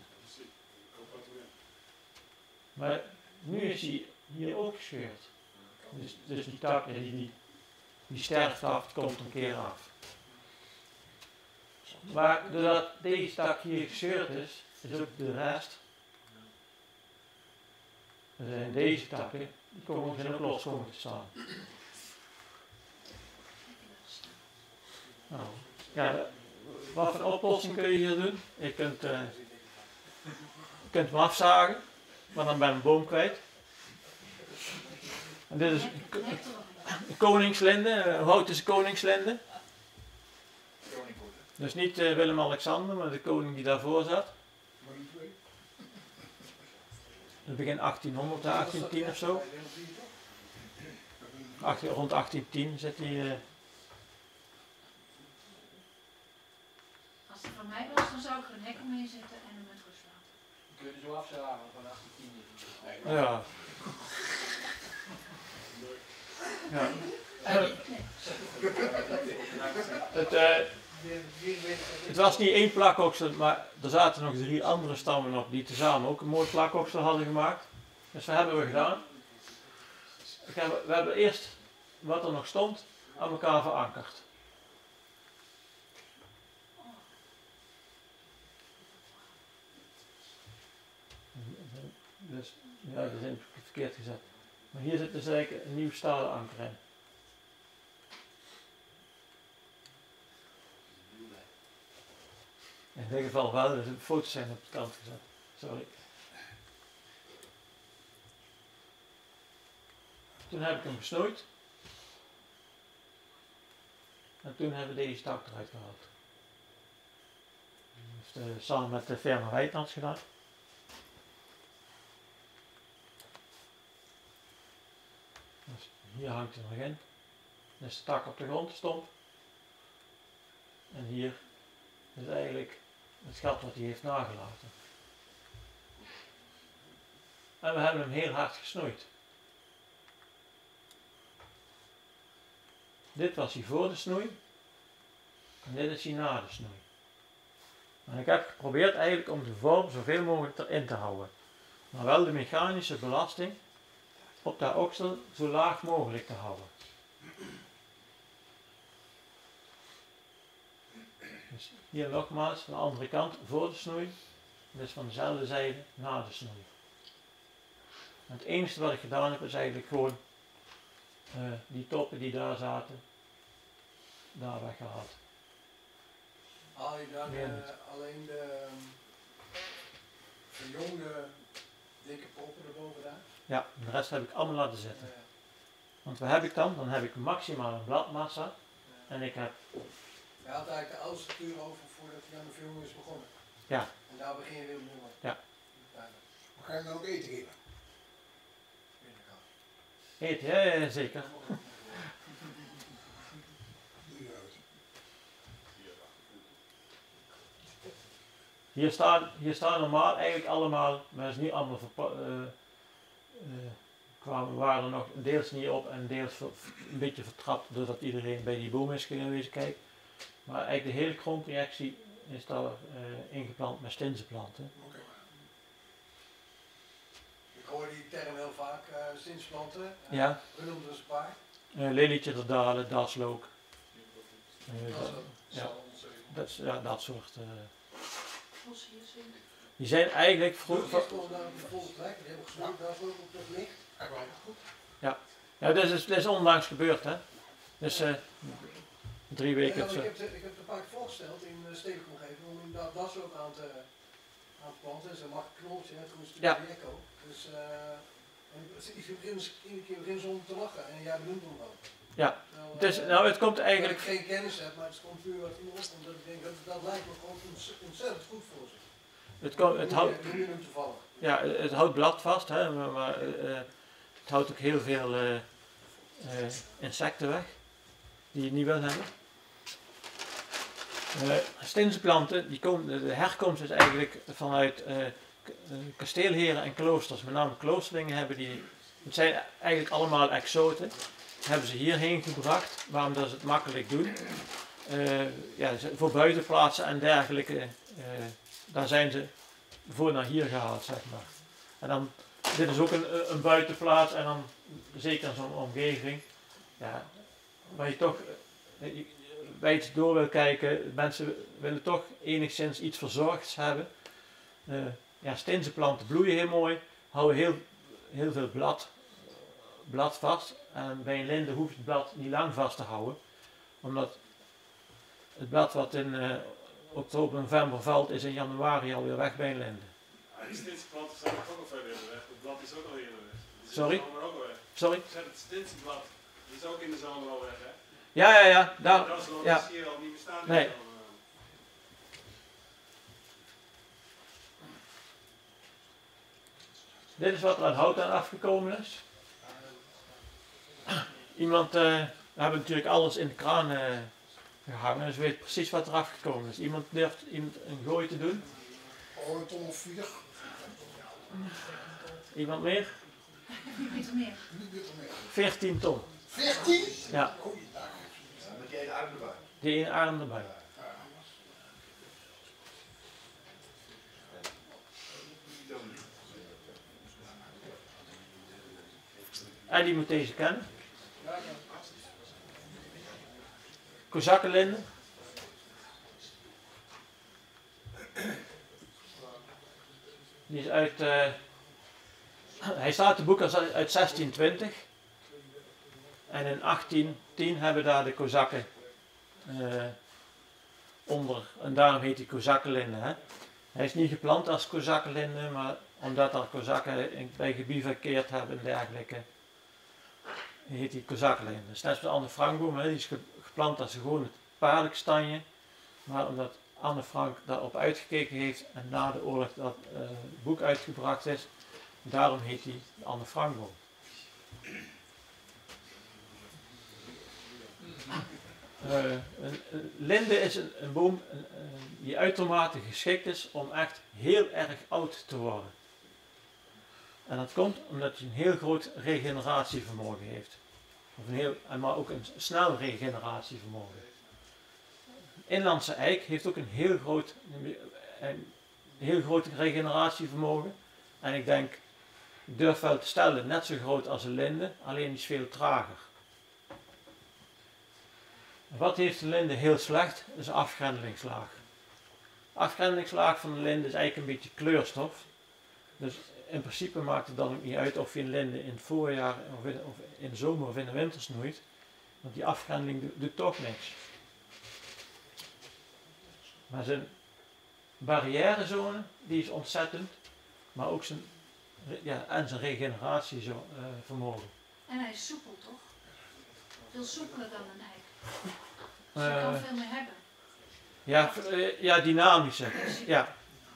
Maar nu is hij hier ook gescheurd. Dus, dus die tak, die, die, die sterft af, die komt een keer af. Maar doordat deze tak hier gescheurd is, is ook de rest. Er zijn deze takken, die komen, zijn ook los komen te staan. Nou, ja, wat voor oplossing kun je hier doen? Je kunt, uh, je kunt hem afzagen, maar dan ben je een boom kwijt. En dit is een, een koningslinde, een hout is een koningslinde. Dus niet uh, Willem-Alexander, maar de koning die daarvoor zat. In begin achttienhonderd, achttientien of zo. achttien, rond achttientien zit hij. Uh... Als het van mij was, dan zou ik er een hek omheen zetten en hem met rust laten. Kun je er zo afzagen van achttientien? Nee. Ja. Ja. Uh, het, uh, Het was niet één plakoksel, maar er zaten nog drie andere stammen op die tezamen ook een mooi plakoksel hadden gemaakt. Dus dat hebben we gedaan. Ik heb, we hebben eerst wat er nog stond aan elkaar verankerd. Dus ja, dat is verkeerd gezet. Maar hier zit dus eigenlijk een nieuw stalen anker in. In dit geval wel, dus de foto's zijn op de kant gezet. Sorry. Toen heb ik hem gesnoeid. En toen hebben we deze tak eruit gehaald. Dat heeft uh, samen met de firma Wijtlands gedaan. Dus hier hangt hij nog in. Dan is de tak op de grond, stomp. En hier is eigenlijk het gat wat hij heeft nagelaten. En we hebben hem heel hard gesnoeid. Dit was hij voor de snoei. En dit is hij na de snoei. En ik heb geprobeerd eigenlijk om de vorm zoveel mogelijk erin te houden. Maar wel de mechanische belasting op dat oksel zo laag mogelijk te houden. Dus hier nogmaals van de andere kant voor de snoei. Dus van dezelfde zijde na de snoei. En het enige wat ik gedaan heb is eigenlijk gewoon uh, die toppen die daar zaten, daar weggehaald. Haal je dan Meer uh, niet. alleen de um, verjongde dikke poppen erboven daar? Ja, de rest heb ik allemaal laten zitten. Uh, Want wat heb ik dan? Dan heb ik maximaal een bladmassa. En ik heb... Je had eigenlijk de oude structuur over voordat je aan de verjonging is begonnen. Ja. En daar begin je weer opnieuw aan. Ja. Ja. Ga je hem dan ook eten geven? Eten, ja, ja, zeker. Hier staan, hier staan normaal eigenlijk allemaal, maar dat is niet allemaal verpa- uh, uh, kwamen, waren er nog deels niet op en deels ver, een beetje vertrapt doordat iedereen bij die boom is geweest kijken. Maar eigenlijk de hele kroonprojectie is daar uh, ingeplant met stinzenplanten. Okay. Ik hoor die term heel vaak, uh, stinsplanten. Uh, Ja. We noemen dus een paar. Uh, lelietje der dalen, daslook. Uh, Dat is dat, ook. ja, dat, is- ja, dat soort. Uh, Bos hier zien. die zijn eigenlijk Vroeger vroeger. is gewoon daar op de volle plek, die hebben gesnoeid, daar is ook op het licht. Echt wel. Goed. Ja, dit is, dit is onlangs gebeurd, hè? Dus uh, drie weken. Ja, of ik, zo. heb het, ik heb het een paar keer voorgesteld in de stedelijke omgeving om inderdaad dat soort aan te, aan te planten. Dat is een makkelijk knoopje, net goed een Ja. stukje echo. Dus uh, en ik begin iedere keer begin zonder te lachen en jij benoemt hem wel. Ja, Terwijl, het is, uh, nou, het komt dat eigenlijk. ik geen kennis heb, maar het is gewoon puur wat in me opkomt. Dat ik denk, dat, dat lijkt me gewoon ontz- ontzettend goed voor ze. Het, komt, het, Noem houdt, je- noem je hem toevallig. ja, het houdt blad vast, hè, maar, maar uh, het houdt ook heel veel uh, uh, insecten weg die je niet wil hebben. Uh, stinzenplanten, die komen, de herkomst is eigenlijk vanuit uh, k- uh, kasteelheren en kloosters, met name kloosterlingen hebben die, het zijn eigenlijk allemaal exoten, hebben ze hierheen gebracht, waarom dat ze het makkelijk doen. Uh, ja, ze- voor buitenplaatsen en dergelijke, uh, daar zijn ze voor naar hier gehaald, zeg maar. En dan, dit is ook een, een buitenplaats en dan zeker in zo'n omgeving, ja, waar je toch uh, je- wijd door wil kijken, mensen willen toch enigszins iets verzorgds hebben. Uh, ja, stinzenplanten bloeien heel mooi, houden heel, heel veel blad, blad vast. En bij een linde hoeft het blad niet lang vast te houden, omdat het blad wat in uh, oktober, november valt, is in januari alweer weg bij een linde. Ja, die stinsenplanten zijn ook al verder weg. Het blad is ook al eerder weg. Die is Sorry? in de zomer ook al weg. Sorry? Ik zeg het stinsenblad, die is ook in de zomer al weg, hè? Ja, ja, ja. Daar, dat is wel, ja. dat zie je al niet meer staan. in Nee. de zomer. Dit is wat er aan hout aan afgekomen is. Iemand, uh, we hebben natuurlijk alles in de kraan uh, gehangen, dus weet precies wat er afgekomen is. Iemand durft iemand een gooi te doen? Oh, een ton of vier. Iemand meer? Wie weet er meer? Wie weet er meer? veertien ton. veertien? Ja, Goeiedag. Met die ene arm erbij. die ene arm erbij. Ja. En die moet deze kennen. Ja, ja. Kozakkenlinde. Die is uit, uh, hij staat in het boek als uit zestien twintig. En in achttien tien hebben daar de Kozakken uh, onder. En daarom heet hij Kozakkenlinde. Hè? Hij is niet geplant als Kozakkenlinde, maar omdat er Kozakken bij gebivakkeerd hebben en dergelijke, heet hij Kozakkenlinde. Dat is net zoals Anne Frankboom, hè? Die is geplant als gewoon het paardenstanje. Maar omdat Anne Frank daarop uitgekeken heeft en na de oorlog dat uh, boek uitgebracht is, daarom heet hij Anne Frankboom. Uh, een, een linde is een, een boom een, een, die uitermate geschikt is om echt heel erg oud te worden. En dat komt omdat hij een heel groot regeneratievermogen heeft. Of een heel, maar ook een snel regeneratievermogen. Inlandse eik heeft ook een heel groot, een heel groot regeneratievermogen. En ik denk, ik durf wel te stellen, net zo groot als een linde, alleen die is veel trager. Wat heeft de linde heel slecht? Dat is een afgrendelingslaag. De afgrendelingslaag van de linde is eigenlijk een beetje kleurstof. Dus in principe maakt het dan ook niet uit of je een linde in het voorjaar of in, of in de zomer of in de winter snoeit. Want die afgrendeling doet, doet toch niks. Maar zijn barrièrezone, die is ontzettend. Maar ook zijn, ja, en zijn regeneratievermogen. En hij is soepel, toch? Veel soepeler dan een eik. Dus hij kan Uh, veel meer hebben. ja, uh, ja, dynamischer. Ja.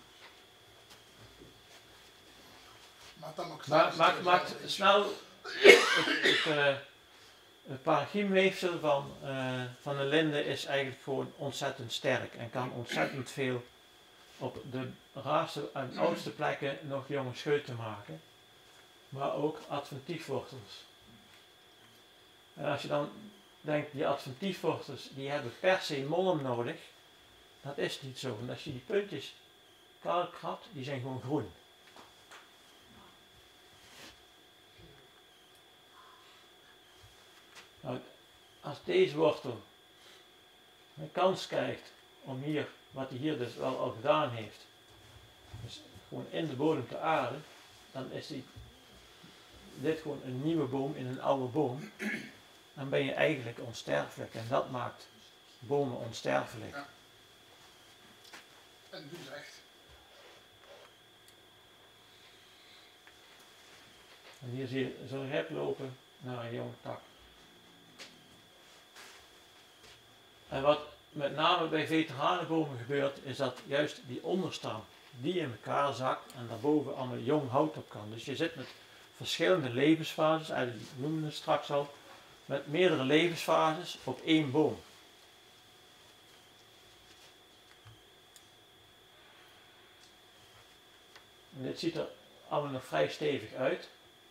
Maar dan ook Maar maakt maakt snel het, het, uh, het parachiemweefsel van, uh, van de linde is eigenlijk gewoon ontzettend sterk en kan ontzettend veel op de raarste en oudste plekken nog jonge scheuten maken. Maar ook adventiefwortels. En als je dan denkt, die adventiefwortels die hebben per se molm nodig, dat is niet zo. Want als je die puntjes kaal krabt, die zijn gewoon groen. Nou, als deze wortel een kans krijgt om hier, wat hij hier dus wel al gedaan heeft, dus gewoon in de bodem te aarden, dan is die, dit gewoon een nieuwe boom in een oude boom. Dan ben je eigenlijk onsterfelijk en dat maakt bomen onsterfelijk. Ja. En doe het echt. En hier zie je zo'n rep lopen naar een jonge tak. En wat met name bij veteranenbomen gebeurt, is dat juist die onderstam, die in elkaar zakt en daarboven allemaal jong hout op kan. Dus je zit met verschillende levensfases, eigenlijk noemden we het straks al, met meerdere levensfases op één boom. En dit ziet er allemaal nog vrij stevig uit.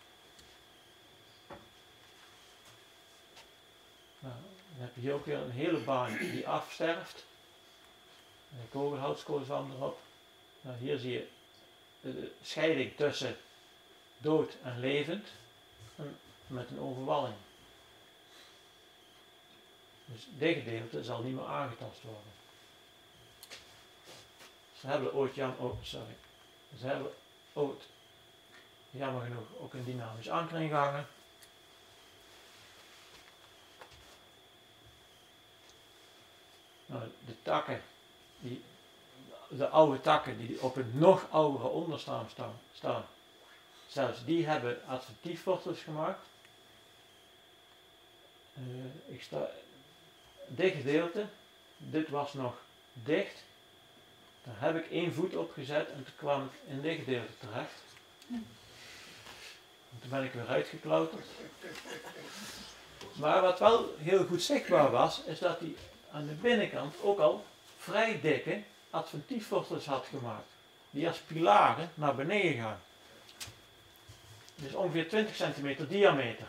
Nou, dan heb je hier ook weer een hele baan die afsterft. En de kogelhoutskoolzwam erop. Nou, hier zie je de scheiding tussen dood en levend en met een overwalling. Dus dit gedeelte zal niet meer aangetast worden. Ze hebben ooit jam, oh, sorry. Ze hebben ooit jammer genoeg ook een dynamisch anker ingehangen. Nou, de takken, die, de oude takken die op een nog oudere onderstam staan, staan, zelfs die hebben adventiefwortels gemaakt. Uh, ik sta, dit gedeelte, dit was nog dicht. Daar heb ik één voet op gezet en toen kwam ik in dit gedeelte terecht. En toen ben ik weer uitgeklauterd. Maar wat wel heel goed zichtbaar was, is dat hij aan de binnenkant ook al vrij dikke adventiefwortels had gemaakt. Die als pilaren naar beneden gaan. Dus ongeveer twintig centimeter diameter.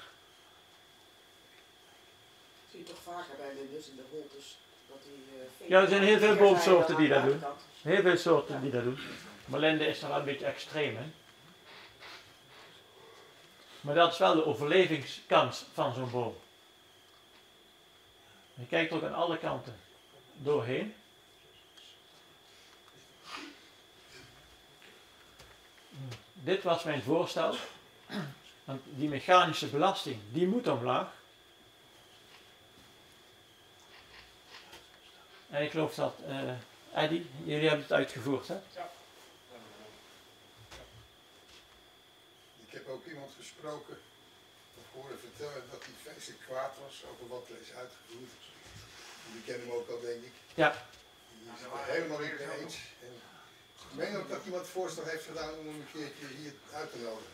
Zie je toch vaker bij lindes in de holtes. Dat die, uh, Ja, er zijn heel veel boomsoorten die dat aan de doen. buitenkant. Heel veel soorten die dat doen. Maar linde is dan wel een beetje extreem, hè. Maar dat is wel de overlevingskans van zo'n boom. Je kijkt ook aan alle kanten doorheen. Dit was mijn voorstel. Want die mechanische belasting, die moet omlaag. En ik geloof dat, uh, Eddy, jullie hebben het uitgevoerd, hè? Ja. Ik heb ook iemand gesproken, of horen vertellen, dat hij vreselijk kwaad was over wat er is uitgevoerd. Jullie kennen hem ook al, denk ik. Ja. Die is het helemaal niet mee eens. En ik meen ook dat iemand voorstel heeft gedaan om hem een keertje hier uit te nodigen.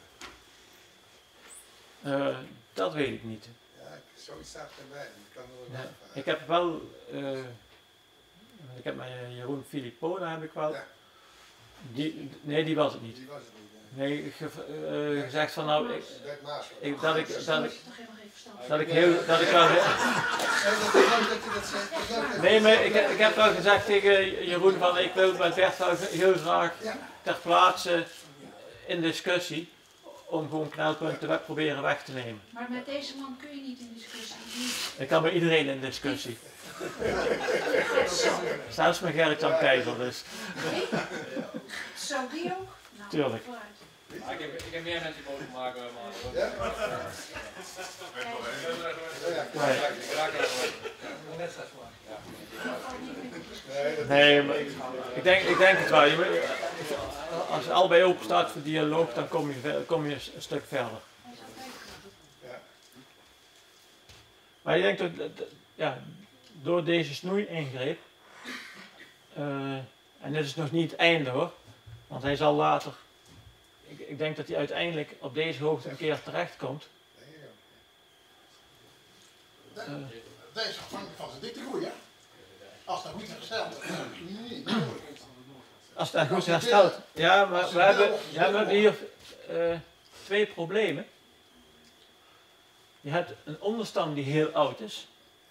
Uh, dat weet ik niet. Ja, zoiets staat erbij. Ik kan er wel Ja, vragen. ik heb wel, uh, ik heb met Jeroen Filippona heb ik wel. Ja. Die, nee, die was het niet. Die was het niet. Hè. Nee, ge, uh, gezegd van nou, ik, Bert Maas. ik, dat ik, dat ik, Toch helemaal geen verstand. dat ik heel, dat ik wel. Nee, dat is leuk dat je dat zegt. Dat is leuk dat je Nee, dat maar zegt. ik, ik heb wel gezegd tegen Jeroen van ik wil met Bert wel heel graag ter plaatse in discussie om gewoon knelpunten weg, proberen weg te nemen. Maar met deze man kun je niet in discussie. Ik kan met iedereen in discussie. Zelfs met Gerrit-Jan Keizer dus. Nee? Zo die ook? Nou, Tuurlijk. vooruit. Maar ik, heb, ik heb meer mensen boos gemaakt, maar... Ja? Weet wel, hè? Ja, ja. Nee. Ik raak er wel. Net straks maar. Nee, dat Nee, maar ik denk, ik denk het wel. Je moet- als je allebei open staat voor dialoog, dan kom je, ver- kom je een stuk verder. Ja. Maar ik denk dat, dat- dat- ja, door deze snoei-ingreep, uh, en dit is nog niet het einde hoor, want hij zal later, ik, ik denk dat hij uiteindelijk op deze hoogte een keer terechtkomt. De- Uh, Deze is afhankelijk van zijn dikte groei, hè? Als dat goed is gesteld. Nee, niet moeilijk. als het goed is hersteld. Ja, maar we hebben, ja, we hebben hier uh, twee problemen. Je hebt een onderstam die heel oud is.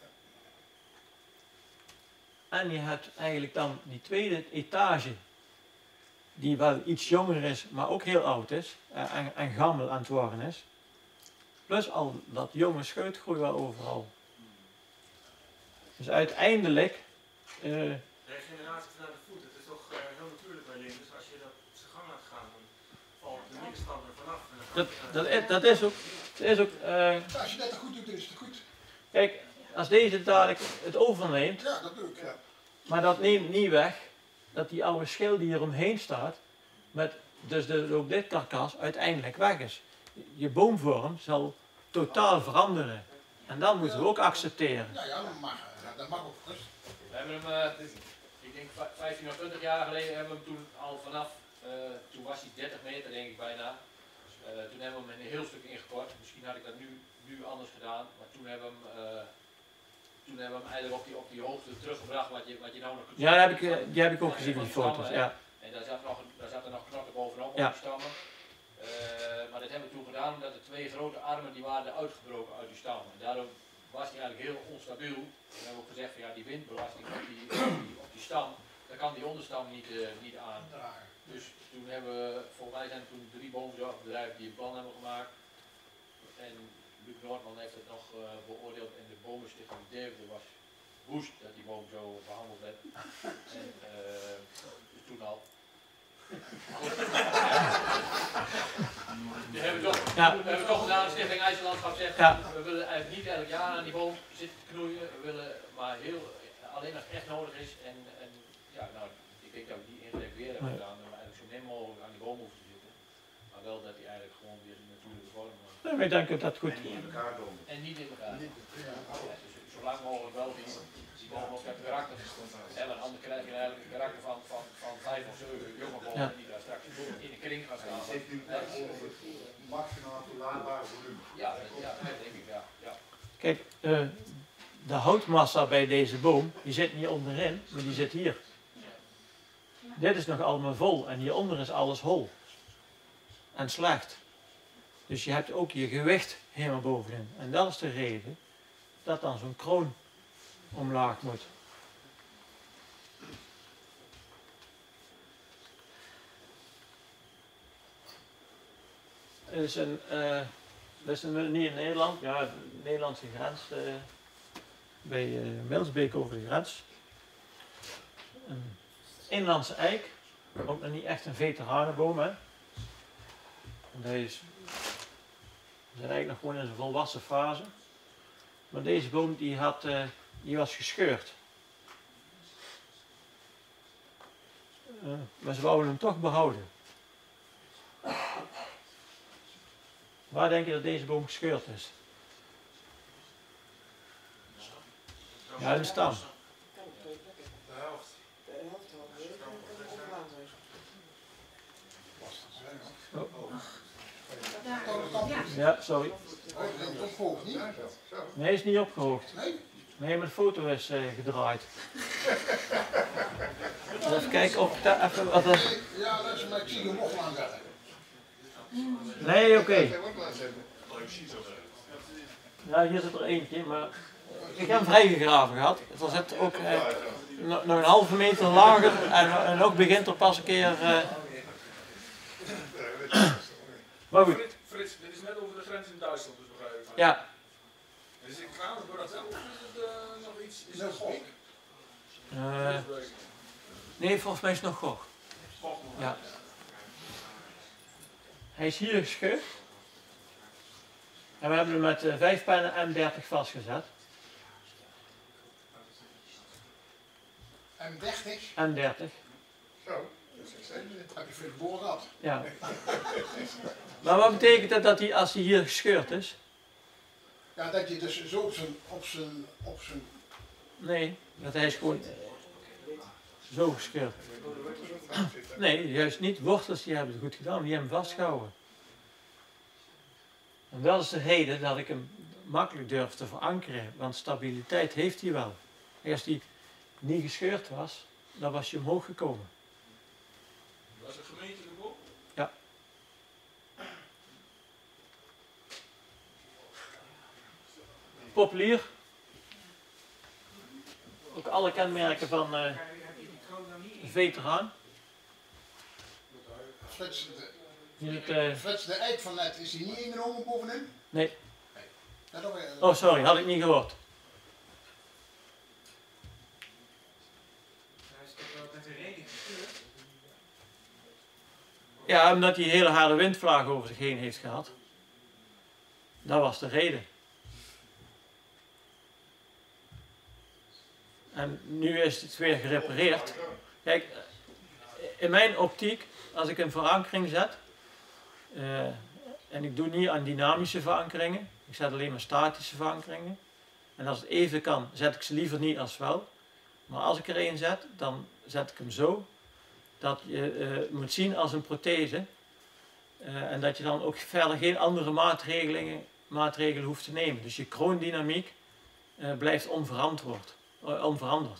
En je hebt eigenlijk dan die tweede etage, die wel iets jonger is, maar ook heel oud is. uh, En, en gammel aan het worden is. Plus al dat jonge scheutgroei wel overal. Dus uiteindelijk, uh, Regeneratie vanuit de voet, het is toch eh, heel natuurlijk bij lintjes. Als je dat zijn gang laat gaan, dan valt de middenstand er vanaf. En dan dat, gaat dat, hij, is, dat is ook, dat is ook uh, Als je dat goed doet, dan is het goed. kijk, als deze dadelijk het overneemt, Ja, dat doe ik, ja. maar dat neemt niet weg dat die oude schil die er omheen staat, met dus de, ook dit karkas uiteindelijk weg is. Je boomvorm zal totaal veranderen. En dat moeten we ook accepteren. Ja, ja, dat mag, ja, dat mag ook gerust. We hebben hem, uh, dit- ik denk vijftien of twintig jaar geleden hebben we hem toen al vanaf, uh, toen was hij dertig meter denk ik bijna. Uh, toen hebben we hem een heel stuk ingekort. Misschien had ik dat nu, nu anders gedaan, maar toen hebben we hem, uh, toen hebben we hem eigenlijk op die, op die hoogte teruggebracht wat je, wat je nou nog kunt Ja, zien. dat heb ik, uh, die heb ik ook gezien, die foto's. Ja. En daar zat, nog, daar zat er nog knoppen bovenop op Ja. die stammen. Uh, maar dat hebben we toen gedaan omdat de twee grote armen die waren uitgebroken uit die stammen. En daardoor was hij eigenlijk heel onstabiel. En we hebben ook gezegd van ja, die windbelasting op die, op die, op die stam, daar kan die onderstam niet, uh, niet aan. Dus toen hebben we, volgens mij zijn er toen drie boomzorgbedrijven die een plan hebben gemaakt. En Luc Noordman heeft het nog uh, beoordeeld en de bomenstichting Deventer was woest dat die boom zo behandeld werd. En uh, dus toen al. Die hebben we toch, Ja. we hebben toch gedaan, de Stichting IJslandschap zegt, Ja. we willen eigenlijk niet elk jaar aan die boom zitten knoeien, we willen maar heel, alleen als het echt nodig is. En, en ja, nou, ik denk dat we die ingreep weer hebben Nee. gedaan, dat we eigenlijk zo min mogelijk aan die boom hoeven te zitten. Maar wel dat die eigenlijk gewoon weer een natuurlijke vorm heeft. Nee, maar ik denk dat dat goed is. En niet in elkaar. Ja, dus zo lang mogelijk wel die, die boom ook het karakter. Ja, want anders krijg je eigenlijk het karakter van, van, van vijf of zeven jonge bomen Ja. die daar straks in de kring gaan staan. Maximaal toelaatbare volume. Ja, dat- ja, dat denk ik, ja. ja. Kijk, uh, de houtmassa bij deze boom, die zit niet onderin, maar die zit hier. Dit is nog allemaal vol en hieronder is alles hol. En slecht. Dus je hebt ook je gewicht helemaal bovenin. En dat is de reden dat dan zo'n kroon omlaag moet. Het is een, uh, Dat is een- niet in Nederland, ja, de Nederlandse grens, uh, bij uh, Milsbeek over de grens. Een inlandse eik, ook nog niet echt een veteranenboom, hè. Want hij is, we zijn eigenlijk nog gewoon in zijn volwassen fase. Maar deze boom die had, uh, die was gescheurd. Uh, maar ze wouden hem toch behouden. Waar denk je dat deze boom gescheurd is? Ja, de stam. De helft. De helft al, weet ik, kan het onderaan zijn. Daar, ja. Ja, sorry. Oh, dat is opgehoogd, niet? Nee, hij is niet opgehoogd. Nee? Nee, maar de foto is uh, gedraaid. Even kijken of ik daar even wat... Uh... Ja, dat is, maar ik zie hem nog lang zetten. Nee, oké. Okay. Ja, hier zit er eentje, maar ik heb hem vrijgegraven gehad. Er zit ook uh, nog een halve meter lager en, en ook begint er pas een keer... Uh... Maar goed. Frits, Frits, dit is net over de grens in Duitsland, dus begrijp ik. Ja. Is het klaar voor dat zelf of is het uh, nog iets? Is Dat het is goed. Uh, nee, volgens mij is het nog Gogh. Ja. Hij is hier gescheurd. En we hebben hem met uh, vijf pennen M dertig vastgezet. M dertig? M dertig. Zo, heb je veel geboren gehad. Ja. Maar wat betekent dat, dat hij, als hij hier gescheurd is? Ja, dat je dus zo op zijn, op zijn, op zijn... Nee, dat hij is gewoon zo gescheurd. Nee, juist niet. Wortels die hebben het goed gedaan, die hebben hem vastgehouden. En dat is de reden dat ik hem makkelijk durf te verankeren, want stabiliteit heeft hij wel. En als hij niet gescheurd was, dan was hij omhoog gekomen. Was het gemeentelijk boom? Ja. Populier. Ook alle kenmerken van uh, veteraan. Frits, de, Niet, uh, Frits, de eik van net, is die niet ingenomen bovenin? nee. Nee. Ja, dat we- Oh, sorry, had ik niet gehoord. Hij is toch wel met een reden gescheurd? Ja, omdat hij een hele harde windvlaag over zich heen heeft gehad. Dat was de reden. En nu is het weer gerepareerd. Kijk, in mijn optiek, als ik een verankering zet, uh, en ik doe niet aan dynamische verankeringen, ik zet alleen maar statische verankeringen. En als het even kan, zet ik ze liever niet als wel. Maar als ik er een zet, dan zet ik hem zo dat je uh, moet zien als een prothese. Uh, en dat je dan ook verder geen andere maatregelen, maatregelen hoeft te nemen. Dus je kroondynamiek uh, blijft onverantwoord, uh, onveranderd.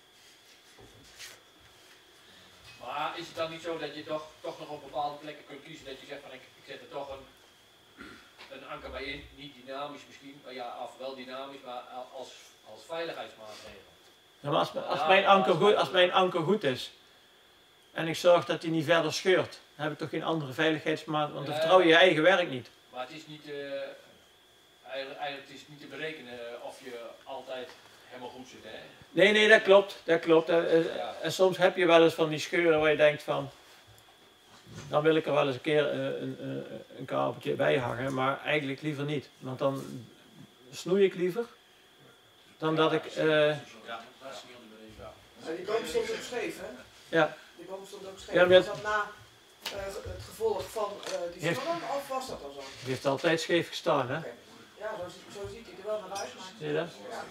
Maar is het dan niet zo dat je toch, toch nog op bepaalde plekken kunt kiezen dat je zegt van ik, ik zet er toch een, een anker bij in, niet dynamisch misschien, maar ja, of wel dynamisch, maar als, als veiligheidsmaatregel. Ja, maar als, als, mijn anker goed, als mijn anker goed is en ik zorg dat hij niet verder scheurt, dan heb ik toch geen andere veiligheidsmaatregelen, want dan vertrouw je je eigen werk niet. Maar het is niet, uh, eigenlijk, eigenlijk het is niet te berekenen of je altijd helemaal goed zit, hè? Nee, nee, dat klopt, dat klopt. En, Ja. en soms heb je wel eens van die scheuren waar je denkt van, dan wil ik er wel eens een keer uh, een, een, een kabeltje bij hangen, maar eigenlijk liever niet. Want dan snoei ik liever, dan dat ik... Uh, Ja, dat is niet onderbeleefd. Ja. En die boom stond ook scheef, hè? ja, Die boom stond ook scheef. Ja, maar Was dat- dat na uh, het gevolg van uh, die Heeft- storm of was dat al zo? die heeft altijd scheef gestaan, hè? Oké. Ja, zo, ziet- zo ziet hij er wel naar uit. Maar... Zie je dat? Ja.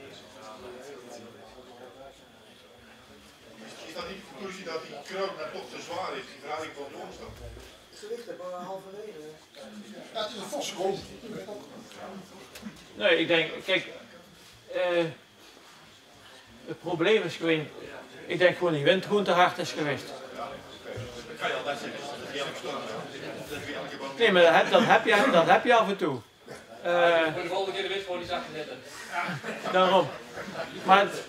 Is dat niet de conclusie dat die kroon daar toch te zwaar is, die verhouding van de omstand? Het gewicht hebben we halverwege. Ja, het is een forse boom. Nee, ik denk, kijk, uh, het probleem is gewoon, ik denk gewoon die wind gewoon te hard is geweest. Dat kan je altijd zeggen, dat is elke storm. Dat is elke boom. Nee, maar dat heb, dat heb, je, dat heb je af en toe. Uh, Voor de volgende keer de wind gewoon iets achter zetten. daarom. Maar het-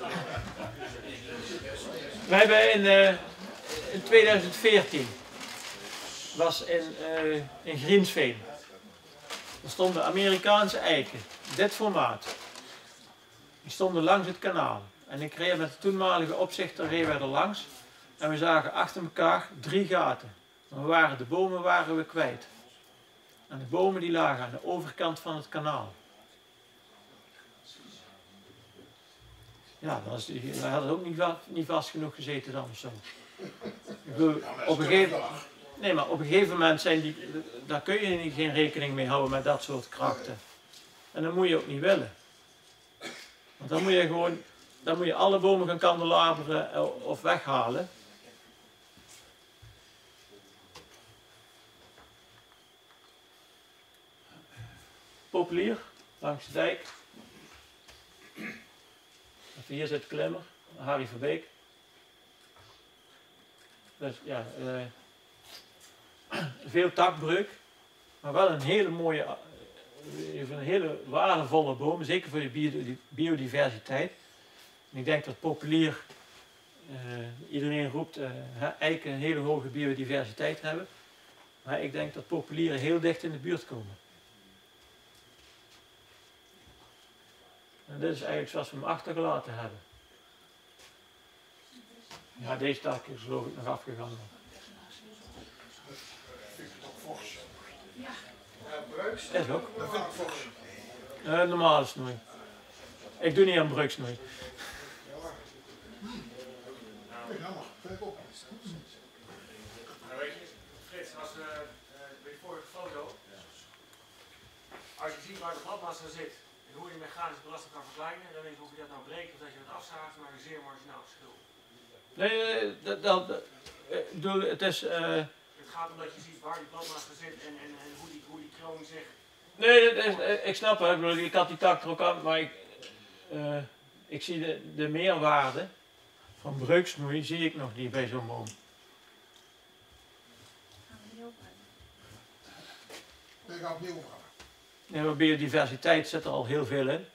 we hebben in, uh, in tweeduizend veertien, was in, uh, in Griensveen, Er stonden Amerikaanse eiken, dit formaat. Die stonden langs het kanaal. En ik reed met de toenmalige opzichter reden wij er langs. En we zagen achter elkaar drie gaten. Maar we waren, de bomen waren we kwijt. En de bomen die lagen aan de overkant van het kanaal. Ja, dat is, die, wij hadden ook niet, va niet vast genoeg gezeten dan of zo. Ik bedoel, op een gegeven, nee, maar op een gegeven moment zijn die, daar kun je niet, geen rekening mee houden met dat soort krachten. En dat moet je ook niet willen. Want dan moet je gewoon, dan moet je alle bomen gaan kandelaberen of weghalen. Populier, langs de dijk. Even hier zit Klimmer, Harry Verbeek. Dus ja, uh, veel takbreuk, maar wel een hele mooie, uh, een hele waardevolle boom, zeker voor de biodiversiteit. En ik denk dat populier, uh, iedereen roept, uh, eiken een hele hoge biodiversiteit hebben, maar ik denk dat populieren heel dicht in de buurt komen. En dit is eigenlijk zoals we hem achtergelaten hebben. Ja, deze tak is geloof ik nog afgegaan. Ja. Is ook. Dat vind ik fors. Uh, normale snoei. Ik doe niet aan bruiksnoei. Jammer, vind ik ook. Nou, weet je, Frits, als we uh, bij de vorige foto, als je ziet waar de bladmassa zit en hoe je mechanisch belasting kan verkleinen, dan denk je of je dat nou breekt of dat je dat afzaagt, maar een zeer marginaal verschil. Nee, nee, dat, dat, dat, ik bedoel, het is... Uh... Het gaat om dat je ziet waar die bladmassa zit en, en, en hoe, die, hoe die kroon zich... Nee, dat is, ik snap het. Ik bedoel, ik had die tak er ook aan, maar ik, uh, ik zie de, de meerwaarde van bruiksnoei zie ik nog niet bij zo'n boom. Ik ga opnieuw vragen. Nee, maar biodiversiteit zit er al heel veel in.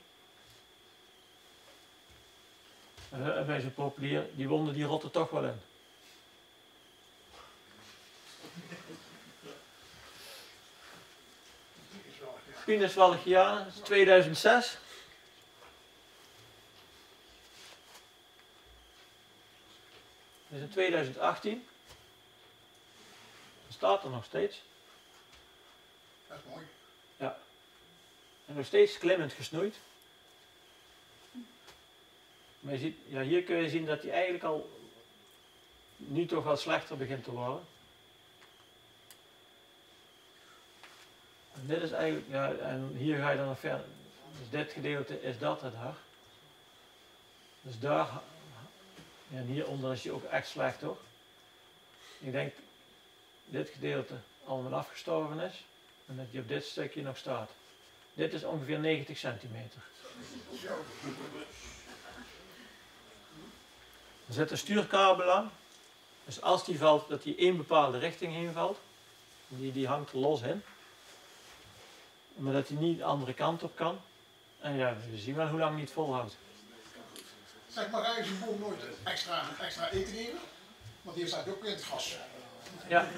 Uh, bij zo'n populier, die wonden die rotten toch wel in. Pinus Walchiana, tweeduizend zes. Dat is in tweeduizend achttien. Dat staat er nog steeds. Dat is mooi. Ja. En nog steeds klimmend gesnoeid. Maar je ziet, ja, hier kun je zien dat hij eigenlijk al nu toch wel slechter begint te worden. En dit is eigenlijk, ja, en hier ga je dan nog verder. Dus dit gedeelte is dat het haar. Dus daar, en hieronder is hij ook echt slecht hoor. Ik denk dit gedeelte allemaal afgestorven is en dat hij op dit stukje nog staat. Dit is ongeveer negentig centimeter. Er zit een stuurkabel aan. Dus als die valt, dat die één bepaalde richting heen valt. Die, die hangt er los in. Maar dat hij niet de andere kant op kan. En ja, we zien wel hoe lang hij het volhoudt. Zeg maar, ga je zo'n boom nooit extra, extra eten geven? Want hier staat ook in het gas. Ja.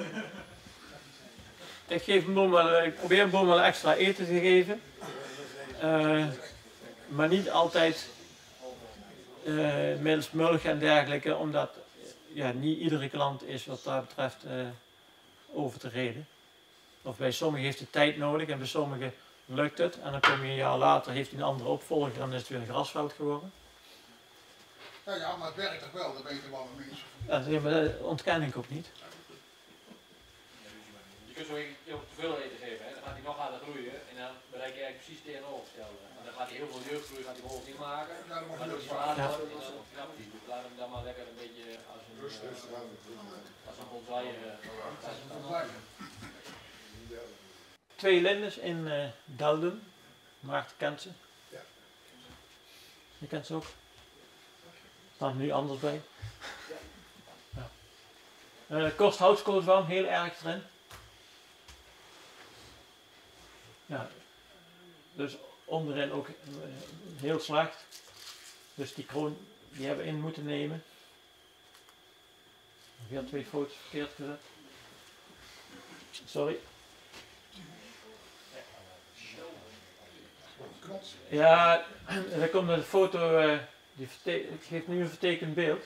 Ik, geef een boom wel, ik probeer een boom wel extra eten te geven. Uh, maar niet altijd uh, middels mulch en dergelijke, omdat ja, niet iedere klant is wat dat betreft uh, over te reden. Of bij sommigen heeft het tijd nodig en bij sommigen lukt het. En dan kom je een jaar later, heeft hij een andere opvolger, dan is het weer een grasveld geworden. Ja, ja, maar het werkt toch wel, dat weet je wel met mensen. Ja, maar dat ontken ik ook niet. Je kunt zo ook te veel eten geven, hè? Dan gaat hij nog harder groeien en dan bereik je eigenlijk precies tegenovergestelde. En dan gaat hij heel veel jeugdgroei gaat hij bijvoorbeeld niet maken. Ja, dat wordt maar heel door die zwaar. zwaar worden, dan knapt hij. Dus laat hem dan maar lekker een beetje als een, uh, als een bonsai. Uh, Twee lindes in uh, Delden. Maarten kent ze. Ja. Je kent ze ook. Staat nu anders bij. Ja. Uh, kost houtskoolzwam heel erg erin. Ja. Dus onderin ook uh, heel slecht. Dus die kroon die hebben we in moeten nemen. Weer twee foto's verkeerd gezet. Sorry. knot. Ja, er komt een foto, uh, die geeft nu een vertekend beeld.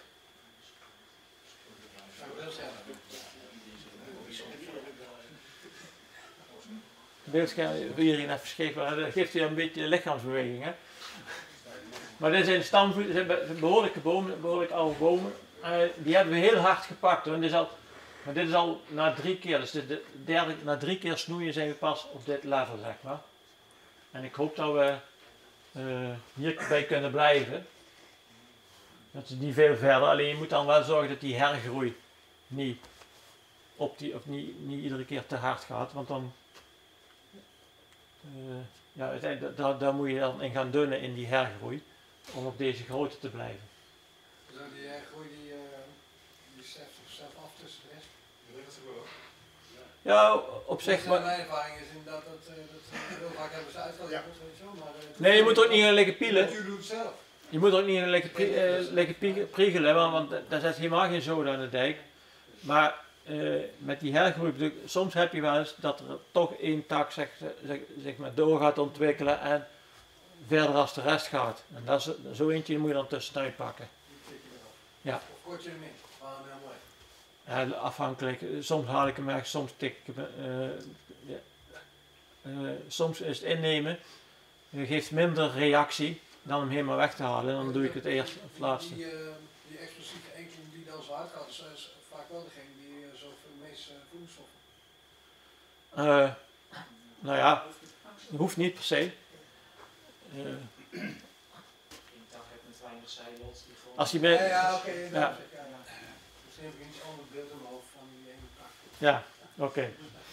Beeldscherm, voor iedereen even schreef, dat geeft hij een beetje lichaamsbeweging. Hè? Maar dit zijn stamvoeten, dit zijn behoorlijke bomen, behoorlijk oude bomen. Uh, die hebben we heel hard gepakt hoor. Dit is al, maar dit is al na drie keer, dus de, de derde, na drie keer snoeien zijn we pas op dit level, zeg maar. En ik hoop dat we uh, hierbij kunnen blijven. Dat is niet veel verder, alleen je moet dan wel zorgen dat die hergroei niet, op die, of niet, niet iedere keer te hard gaat, want dan uh, ja, uiteindelijk, daar, daar moet je dan in gaan dunnen in die hergroei, om op deze grootte te blijven. Zo die hergroei die, uh, die steft zichzelf af tussen de rest? Dat is wel. Ja, op zich maar... Mijn ervaring is inderdaad dat, uh, dat uh, heel vaak hebben ze uitgelegd, ja. maar... Uh, nee, je moet er ook niet in liggen pielen. Je doet het zelf. Je moet er ook niet in liggen, pri uh, liggen priegelen, want, want daar zit helemaal geen zoden aan de dijk. Maar uh, met die hergroei, soms heb je wel eens dat er toch één tak zeg, zeg, zeg maar door gaat ontwikkelen en verder als de rest gaat. En dat is, zo eentje moet je dan tussenuit pakken. Ja. Of kort je hem in, maar heel mooi. Ja, afhankelijk, soms haal ik hem weg, soms tik ik hem. Uh, ja. uh, soms is het innemen, uh, geeft minder reactie dan hem helemaal weg te halen. Dan doe ik het eerst of laatste. Die, uh, die explosieve enkeling die dan zo hard gaat, is, is vaak wel degene die uh, zo veel meest uh, voedingsstoffen. Uh, nou ja, hoeft niet per se. Uh, als je bij... Ja, ja oké. Okay, ja. Ja. Misschien heb ik iets ander beeld in mijn hoofd van die ene tak. Ja, oké. Okay.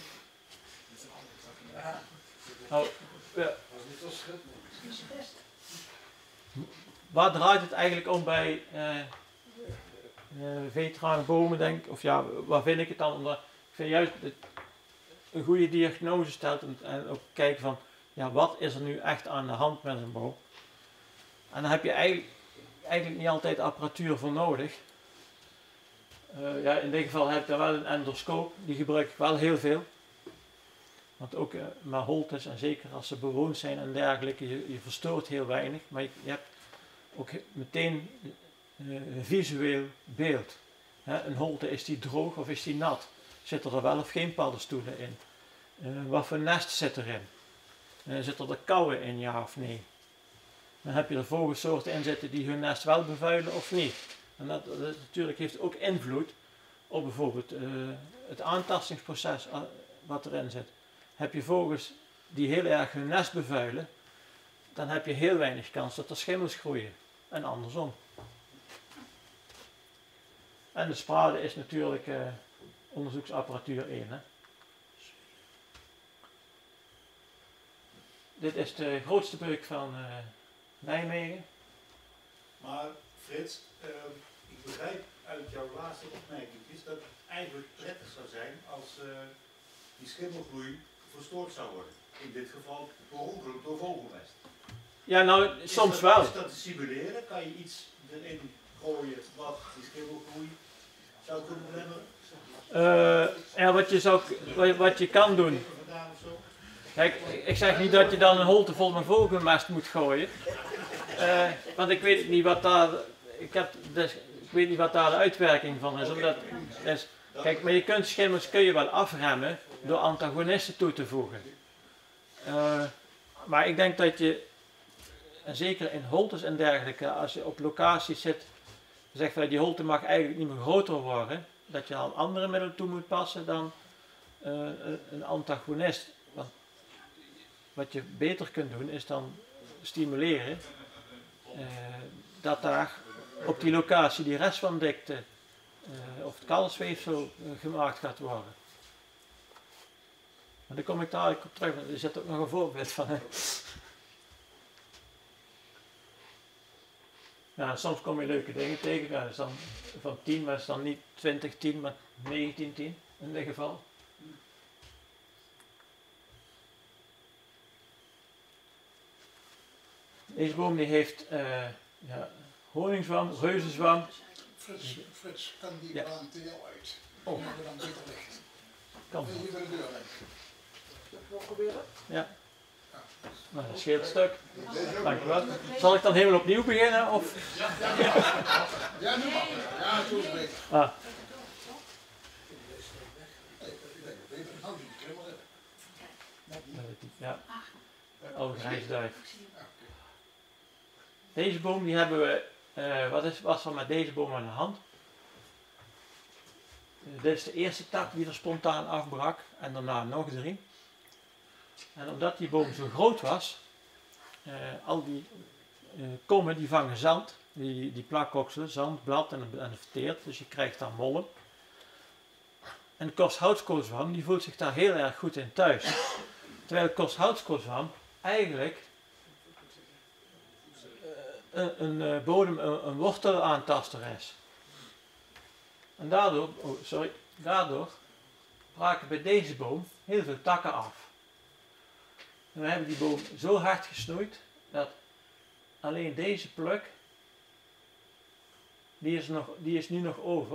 Ja. Nou, ja. Dat is niet zo schut, nee. Dat is best. Waar draait het eigenlijk om bij uh, uh, veteranenbomen, denk ik? Of ja, waar vind ik het dan? Omdat ik vind juist dat een goede diagnose stelt en, en ook kijken van, ja, wat is er nu echt aan de hand met een boom? En dan heb je eigenlijk, eigenlijk niet altijd apparatuur voor nodig. Uh, ja, in dit geval heb ik daar wel een endoscoop, die gebruik ik wel heel veel. Want ook uh, met holtes, en zeker als ze bewoond zijn en dergelijke, je, je verstoort heel weinig, maar je, je hebt ook meteen uh, een visueel beeld. Hè, een holte, is die droog of is die nat? Zitten er wel of geen paddenstoelen in? Uh, wat voor nest zit erin? Uh, zitten er kauwen in, ja of nee? Dan heb je er vogelsoorten in zitten die hun nest wel bevuilen of niet. En dat, dat natuurlijk heeft ook invloed op bijvoorbeeld uh, het aantastingsproces uh, wat erin zit. Heb je vogels die heel erg hun nest bevuilen, dan heb je heel weinig kans dat er schimmels groeien. En andersom. En de spade is natuurlijk uh, onderzoeksapparatuur één. Hè. Dit is de grootste beuk van uh, Nijmegen. Maar Frits, uh, ik begrijp uit jouw laatste opmerking is dat het eigenlijk prettig zou zijn als uh, die schimmelgroei verstoord zou worden. In dit geval per ongeluk door vogelmest. Ja, nou, is soms dat, wel. Is dat te simuleren? Kan je iets erin gooien wat die schimmelgroei zou kunnen belemmeren? Uh, ja, wat je, zou, wat, wat je kan doen. Kijk, ik zeg niet dat je dan een holte vol met vogelmest moet gooien. Uh, want ik weet niet wat daar, ik, heb, dus, ik weet niet wat daar de uitwerking van is. Omdat, is kijk, maar je kunt schimmels kun je wel afremmen door antagonisten toe te voegen. Uh, maar ik denk dat je, en zeker in holtes en dergelijke, als je op locaties zit, zegt van die holte mag eigenlijk niet meer groter worden, dat je dan andere middelen toe moet passen dan uh, een antagonist. Want wat je beter kunt doen is dan stimuleren uh, dat daar op die locatie die rest van dikte uh, of het kalfsweefsel uh, gemaakt gaat worden. Maar daar kom ik dadelijk op terug, want er zit ook nog een voorbeeld van. Hè. Ja, soms kom je leuke dingen tegen, ja, dus dan van tien, maar het is dan niet twintig tien, maar negentien tien in dit geval. Deze boom die heeft uh, ja, honingzwam, reuzenzwam. Frits, Frits, kan die ja. brand er jou uit? Oh. Die hebben dan beter licht. Kan. Wil je bij de deur leggen? Mag ik nog proberen? Ja. Ja. Nou, dat scheelt een stuk. Dankjewel. Zal ik dan helemaal opnieuw beginnen? Of? Ja, ja, ja. Ja, nu mag. Ja, natuurlijk beter. Ah. Ja. Oh, grijsduif. Deze boom die hebben we, uh, wat is, was er met deze boom aan de hand? Uh, dit is de eerste tak die er spontaan afbrak en daarna nog drie. En omdat die boom zo groot was, uh, al die uh, kommen die vangen zand, die, die plakokselen, zand, blad en, en verteert, dus je krijgt daar mollen. En de korsthoutskoolzwam die voelt zich daar heel erg goed in thuis. Terwijl de korsthoutskoolzwam eigenlijk een, een, een bodem, een, een wortelaantaster is. En daardoor, oh sorry, daardoor braken bij deze boom heel veel takken af. En we hebben die boom zo hard gesnoeid dat alleen deze pluk, die is, nog, die is nu nog over.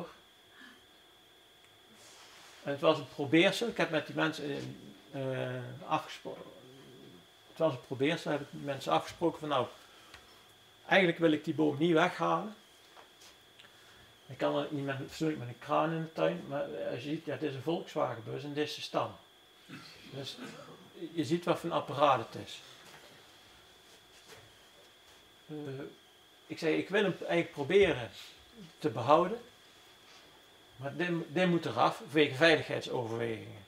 En het was een probeersel, ik heb met die mensen uh, afgesproken, het was een probeersel, heb ik met mensen afgesproken van nou, eigenlijk wil ik die boom niet weghalen. Ik kan er niet met, met een kraan in de tuin, maar als je ziet, ja, dit is een Volkswagenbus en dit is de stam. Dus je ziet wat voor een apparaat het is. Uh, ik zei, ik wil hem eigenlijk proberen te behouden, maar dit, dit moet eraf, vanwege veiligheidsoverwegingen.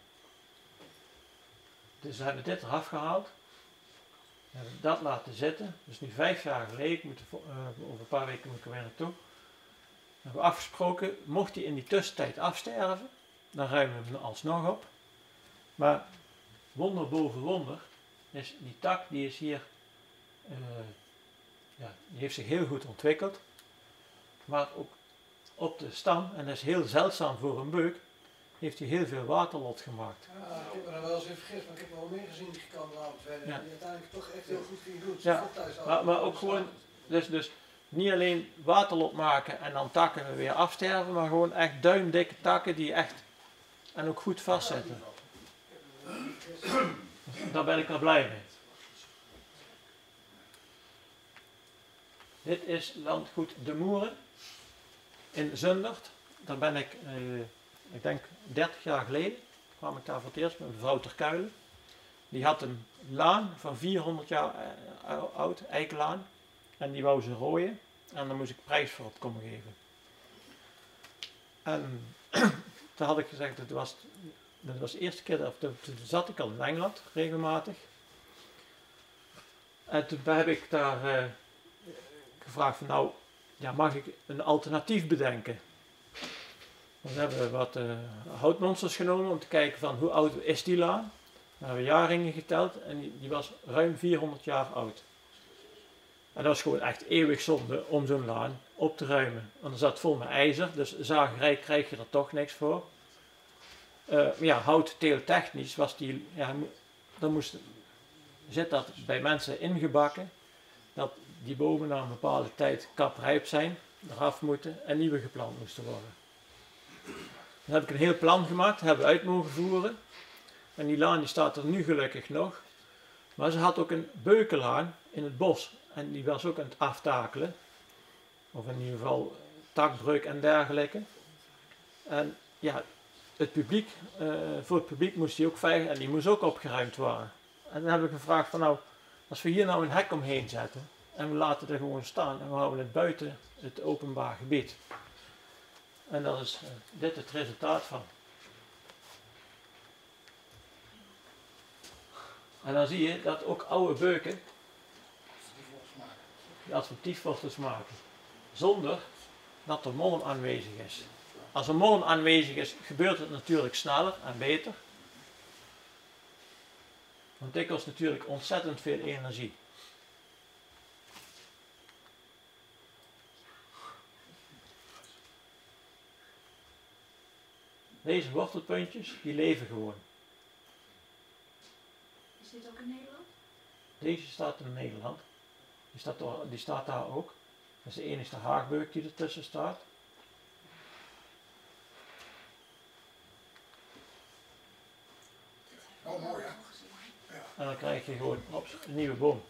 Dus we hebben dit eraf gehaald. We hebben dat laten zitten. Dus nu vijf jaar geleden, ik moet er, uh, over een paar weken moet ik er weer naartoe. We hebben afgesproken, mocht hij in die tussentijd afsterven, dan ruimen we hem alsnog op. Maar wonder boven wonder, is die tak die is hier, uh, ja, die heeft zich heel goed ontwikkeld. Maar ook op de stam, en dat is heel zeldzaam voor een beuk, heeft hij heel veel waterlot gemaakt. Ja, ik heb me daar wel eens in vergist, maar ik heb wel meer gezien die kan laten verder. Ja. Die uiteindelijk toch echt heel goed ging doen. Ja, maar, maar ook gewoon, dus, dus niet alleen waterlot maken en dan takken weer afsterven, maar gewoon echt duimdikke takken die echt, en ook goed vastzetten. Daar ben ik al blij mee. Dit is landgoed De Moeren in Zundert. Daar ben ik, eh, ik denk dertig jaar geleden, kwam ik daar voor het eerst met mevrouw Terkuilen. Die had een laan van vierhonderd jaar oud, eikenlaan. En die wou ze rooien. En daar moest ik prijs voor op komen geven. En toen had ik gezegd, dat was, dat was de eerste keer, of toen zat ik al in Engeland, regelmatig. En toen heb ik daar uh, gevraagd van nou, ja, mag ik een alternatief bedenken? Dan hebben we wat uh, houtmonsters genomen om te kijken van hoe oud is die laan. We hebben jaarringen geteld en die, die was ruim vierhonderd jaar oud. En dat was gewoon echt eeuwig zonde om zo'n laan op te ruimen. Want er zat vol met ijzer, dus zagerij krijg je er toch niks voor. Uh, maar ja, houtteeltechnisch was die, ja, dan moest, zit dat bij mensen ingebakken, dat die bomen na een bepaalde tijd kaprijp zijn, eraf moeten en nieuwe geplant moesten worden. Dan heb ik een heel plan gemaakt, hebben we uit mogen voeren. En die laan die staat er nu gelukkig nog. Maar ze had ook een beukenlaan in het bos. En die was ook aan het aftakelen. Of in ieder geval takbreuk en dergelijke. En ja, het publiek, uh, voor het publiek moest die ook veilig en die moest ook opgeruimd worden. En dan heb ik gevraagd van nou, als we hier nou een hek omheen zetten. En we laten er gewoon staan en we houden het buiten het openbaar gebied. En dat is uh, dit het resultaat van. En dan zie je dat ook oude beuken die asfaltiefwortels maken. Zonder dat er molm aanwezig is. Als er molm aanwezig is, gebeurt het natuurlijk sneller en beter. Want dit kost natuurlijk ontzettend veel energie. Deze wortelpuntjes, die leven gewoon. Is dit ook in Nederland? Deze staat in Nederland. Die staat, er, die staat daar ook. Dat is de enige haagbeuk die ertussen staat. Oh, mooi hè? Ja. En dan krijg je gewoon ops, een nieuwe boom.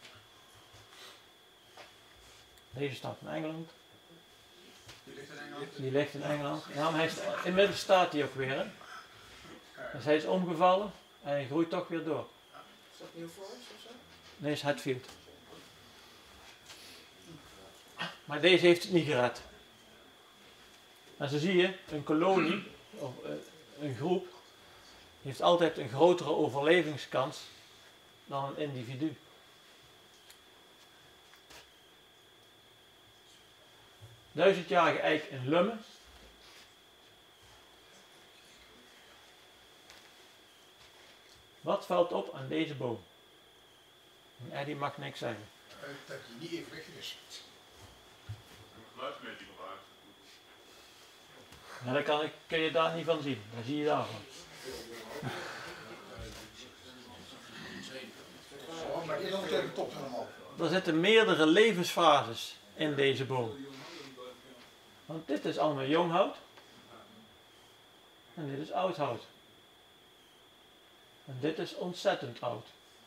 Deze staat in Engeland. Die ligt in Engeland. Die ligt in Engeland. Ja, maar hij is, inmiddels staat hij ook weer. Hè? Dus hij is omgevallen en hij groeit toch weer door. Is dat New Forest of zo? Nee, is Hatfield. Maar deze heeft het niet gered. En zo zie je, een kolonie, of uh, een groep, heeft altijd een grotere overlevingskans dan een individu. Duizendjarige eik in Lummen. Wat valt op aan deze boom? En die mag niks zeggen. Uh, dat hij niet evenwichtig is. Geluidsmeting op aarde. Ja, dat kan, ik, kun je daar niet van zien. Dat zie je daarvan. Oh, maar die is nog tegen de top helemaal. Er zitten meerdere levensfases in deze boom. Want dit is allemaal jong hout. En dit is oud hout. En dit is ontzettend oud.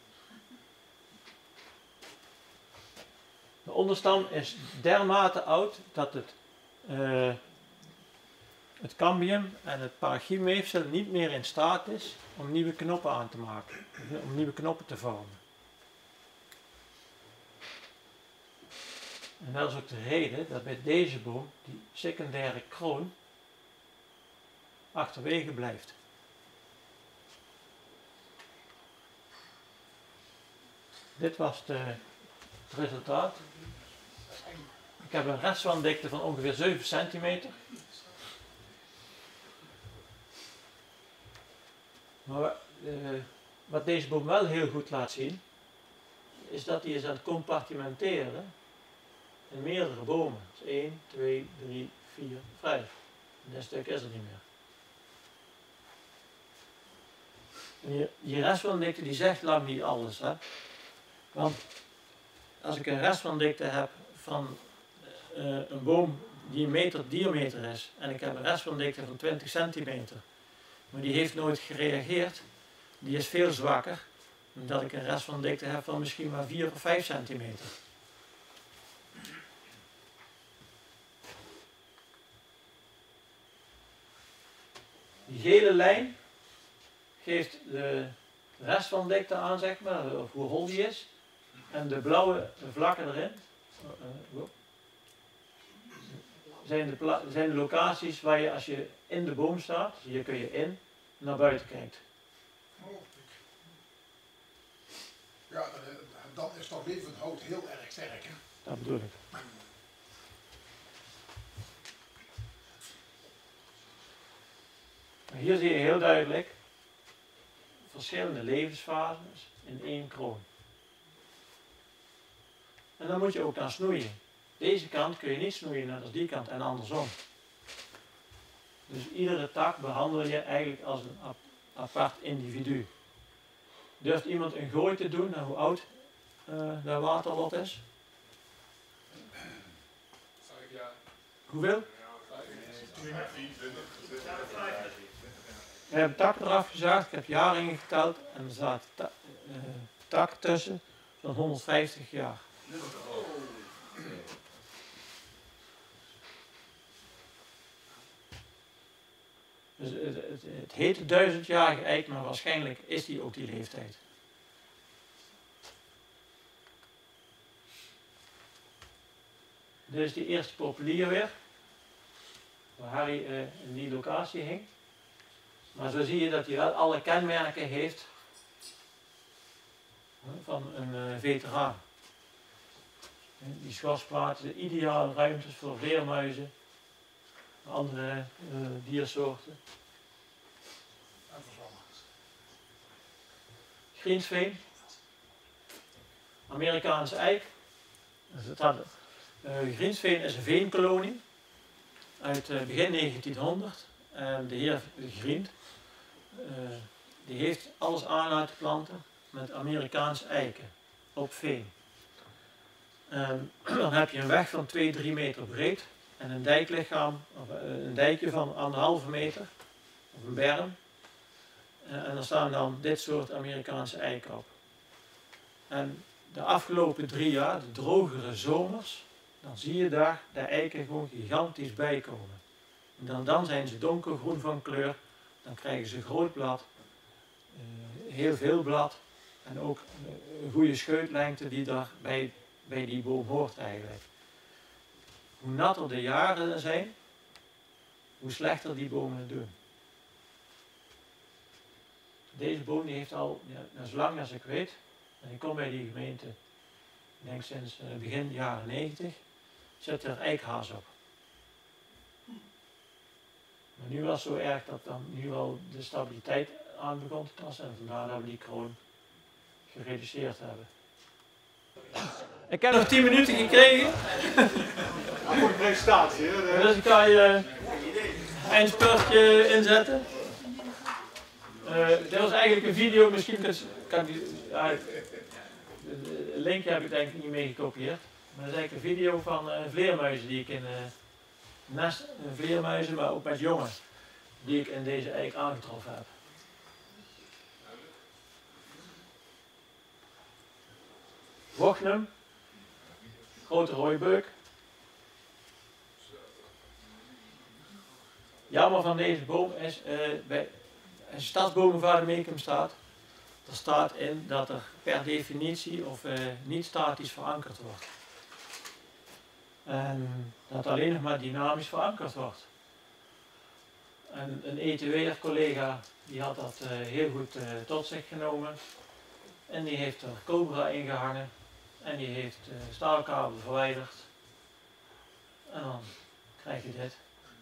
De onderstam is dermate oud dat het, uh, het cambium en het parachiemweefsel niet meer in staat is om nieuwe knoppen aan te maken. Om nieuwe knoppen te vormen. En dat is ook de reden dat bij deze boom die secundaire kroon achterwege blijft. Dit was de, het resultaat. Ik heb een restwanddikte van ongeveer zeven centimeter. Maar uh, wat deze boom wel heel goed laat zien, is dat hij is aan het compartimenteren in meerdere bomen. Dus één, twee, drie, vier, vijf. En dat stuk is er niet meer. En je, je restwanddikte die zegt lang niet alles. Hè? Want als ik een restwanddikte heb van uh, een boom die een meter diameter is en ik heb een restwanddikte van twintig centimeter, maar die heeft nooit gereageerd, die is veel zwakker dan dat ik een restwanddikte heb van misschien maar vier of vijf centimeter. Die gele lijn geeft de restwanddikte aan, zeg maar, of hoe hol die is. En de blauwe vlakken erin uh, zijn, de zijn de locaties waar je als je in de boom staat, hier kun je in, naar buiten kijkt. Ja, dan is toch levend hout heel erg sterk. Hè? Dat bedoel ik. Hier zie je heel duidelijk verschillende levensfases in één kroon. En dan moet je ook naar snoeien. Deze kant kun je niet snoeien net als die kant en andersom. Dus iedere tak behandel je eigenlijk als een ap apart individu. Durft iemand een gooi te doen naar hoe oud uh, de waterlot is? Vijf jaar. Hoeveel? Ik heb een tak eraf gezaagd, ik heb jaren geteld en er staat ta uh, tak tussen van honderdvijftig jaar. Dus het, het, het heet duizendjarige eik, maar waarschijnlijk is die ook die leeftijd. Dit is die eerste populier weer, waar Harry uh, in die locatie hing. Maar zo zie je dat hij wel alle kenmerken heeft van een uh, veteraan. Die schosplaten, de ideale ruimtes voor vleermuizen, andere uh, diersoorten. Greensveen, Amerikaanse eik. Dus het had, uh, Greensveen is een veenkolonie uit uh, begin negentienhonderd. En de heer Grient, uh, die heeft alles aan laten planten met Amerikaanse eiken op veen. Um, dan heb je een weg van twee, drie meter breed en een dijklichaam, of een dijkje van anderhalve meter, of een berm. Uh, en daar staan dan dit soort Amerikaanse eiken op. En de afgelopen drie jaar, de drogere zomers, dan zie je daar de eiken gewoon gigantisch bijkomen. En dan, dan zijn ze donkergroen van kleur, dan krijgen ze groot blad, uh, heel veel blad en ook uh, een goede scheutlengte die daar bij, bij die boom hoort eigenlijk. Hoe natter de jaren zijn, hoe slechter die bomen het doen. Deze boom die heeft al, ja, zo lang als ik weet, en ik kom bij die gemeente, ik denk sinds uh, begin jaren negentig, zit er eikhaas op. Maar nu was het zo erg dat dan nu al de stabiliteit aan begon te tasten en vandaar dat we die kroon gereduceerd hebben. Ik heb nog tien minuten gekregen. Ja, voor de presentatie, hè? Dus ik kan je uh, eindspurtje inzetten. Uh, dit was eigenlijk een video, misschien kan die, ja, de linkje heb ik denk ik niet mee gekopieerd. Maar dat is eigenlijk een video van uh, vleermuizen die ik in uh, nest, uh, vleermuizen, maar ook met jongen, die ik in deze eik aangetroffen heb. Wochnum, grote rooibeuk. Jammer van deze boom is, uh, bij als je stadsbomenvademecum staat, er staat in dat er per definitie of uh, niet statisch verankerd wordt. En dat alleen nog maar dynamisch verankerd wordt. En een E T W'er collega die had dat uh, heel goed uh, tot zich genomen. En die heeft er Cobra ingehangen. En die heeft uh, staalkabel verwijderd. En dan krijg je dit.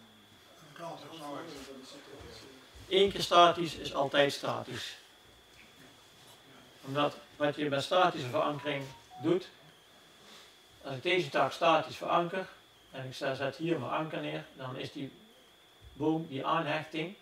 Eén keer statisch is altijd statisch. Omdat wat je bij statische verankering doet, als ik deze tak statisch veranker en ik zet hier mijn anker neer, dan is die boom, die aanhechting,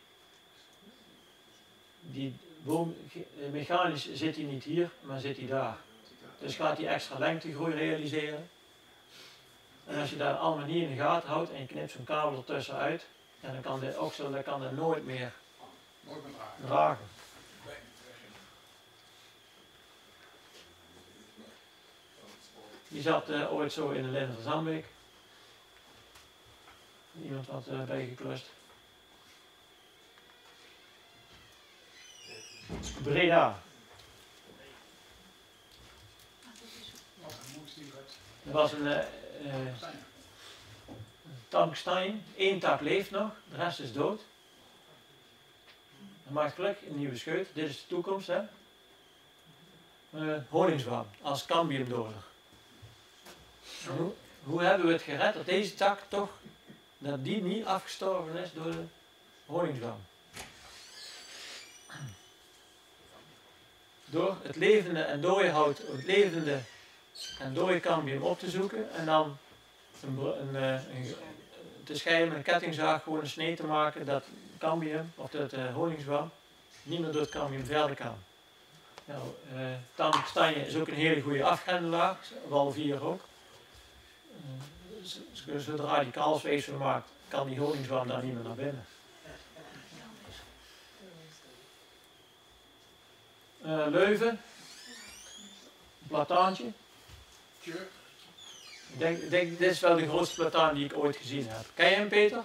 die boom, mechanisch zit hij niet hier, maar zit hij daar. Dus gaat hij extra lengtegroei realiseren. En als je daar allemaal niet in de gaten houdt en je knipt zo'n kabel ertussen uit, en dan kan de oksel dat kan er nooit meer dragen. Die zat uh, ooit zo in de Linder Zandbeek. Iemand wat uh, bijgeklust. Breda. Er was een uh, uh, tankstein. Eén tak leeft nog, de rest is dood. Dat maakt gelukkig een nieuwe scheut. Dit is de toekomst, hè. Uh, honingszwam als cambiumdoder. Hoe, hoe hebben we het gered dat deze tak toch, dat die niet afgestorven is door de honingszwam? Door het levende en dode hout, het levende en dode cambium op te zoeken en dan een, een, een, te scheiden met een kettingzaag gewoon een snee te maken dat cambium of dat uh, honingszwam niet meer door het cambium verder kan. Nou, uh, tangstanje is ook een hele goede afgrendelaar, wal vier ook. Uh, zodra die kalfsweefsel maakt, kan die honingszwam daar niet meer naar binnen. Uh, Leuven, een plataantje. Ik denk, denk, dit is wel de grootste plataan die ik ooit gezien heb. Ken je hem, Peter?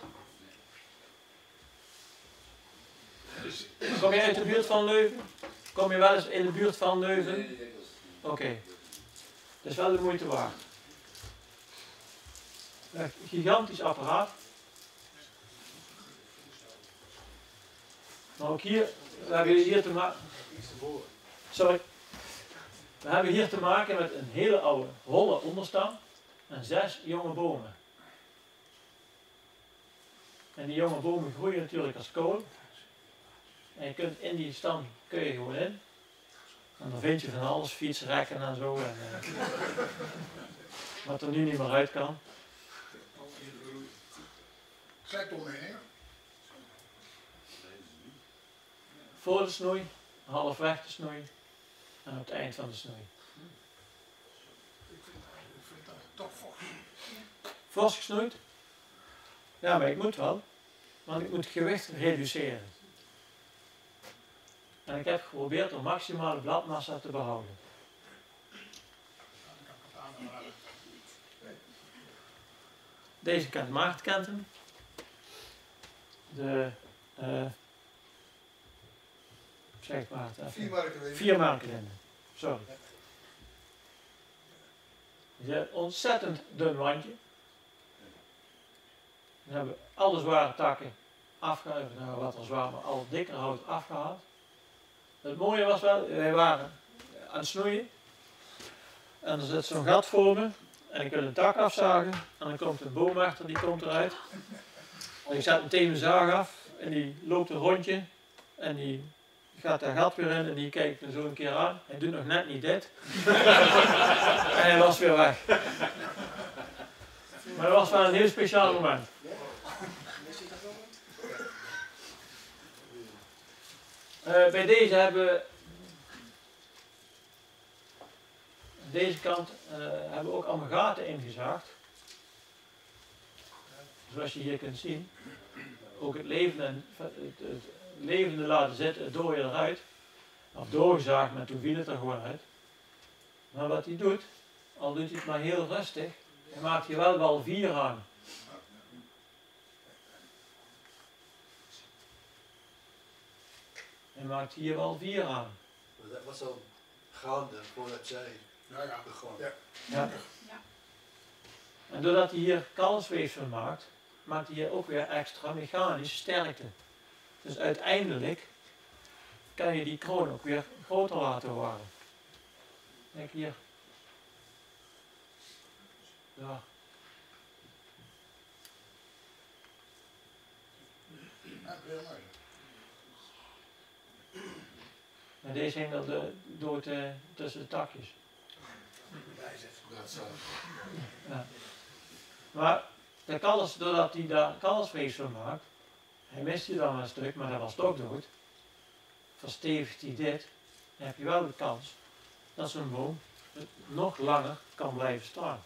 Kom je uit de buurt van Leuven? Kom je wel eens in de buurt van Leuven? Oké. Okay. Dat is wel de moeite waard. Een gigantisch apparaat. Maar ook hier, we hebben hier te maken. Sorry. We hebben hier te maken met een hele oude, holle onderstam en zes jonge bomen. En die jonge bomen groeien natuurlijk als kool. En je kunt in die stam kun je gewoon in. En dan vind je van alles, fietsrekken en zo. En, uh, wat er nu niet meer uit kan. Sectormening. Voor de snoei, halfweg de snoei en op het eind van de snoei. Ik vind dat toch fors. Fors gesnoeid? Ja, maar ik moet wel. Want ik moet het gewicht reduceren. En ik heb geprobeerd om maximale bladmassa te behouden. Deze kent Maarten kent hem. De, uh, zeg Maarten. Vier marken. Vier marken. Sorry. Een ontzettend dun wandje. We hebben alle zware takken afgehaald, nou wat al zwaar, maar al dikker hout afgehaald. Het mooie was wel, wij waren aan het snoeien. En er zit zo'n gat voor me. En ik wil een tak afzagen. En dan komt een boomwachter, die komt eruit. En ik zet meteen mijn zaag af. En die loopt een rondje. En die gaat daar gat weer in. En die kijkt me zo een keer aan. Hij doet nog net niet dit. En hij was weer weg. Maar dat was wel een heel speciaal moment. Uh, bij deze hebben we aan deze kant uh, hebben we ook allemaal gaten ingezaagd. Zoals je hier kunt zien. Ook het levende, het, het levende laten zitten, het dode eruit. Of doorgezaagd, maar toen viel het er gewoon uit. Maar wat hij doet, al doet hij het maar heel rustig, hij maakt hier wel wel vier aan. Hij maakt hier wel vier aan. Dat was al gaande voordat zij ja, ja. begon. Ja. Ja. Ja. En doordat hij hier kalfsweefsel maakt, maakt hij hier ook weer extra mechanische sterkte. Dus uiteindelijk kan je die kroon ook weer groter laten worden. Kijk hier. Ja. Ja, heel mooi. En deze hing er de, door de, tussen de takjes. Ja. Maar de kals, doordat hij daar kalfsweefsel maakt, hij mist hij dan een stuk, maar dat was toch dood. Verstevigt hij dit, dan heb je wel de kans dat zo'n boom nog langer kan blijven staan.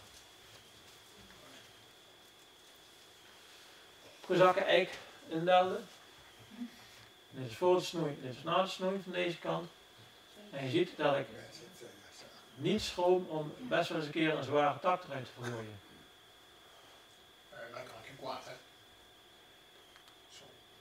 Gezakken eik in Delden. Dit is voor de snoei, dit is na de snoei van deze kant. En je ziet dat ik niet schroom om best wel eens een keer een zware tak eruit te gooien. Uh, dan kan ik hem kwaad, hè. Zo.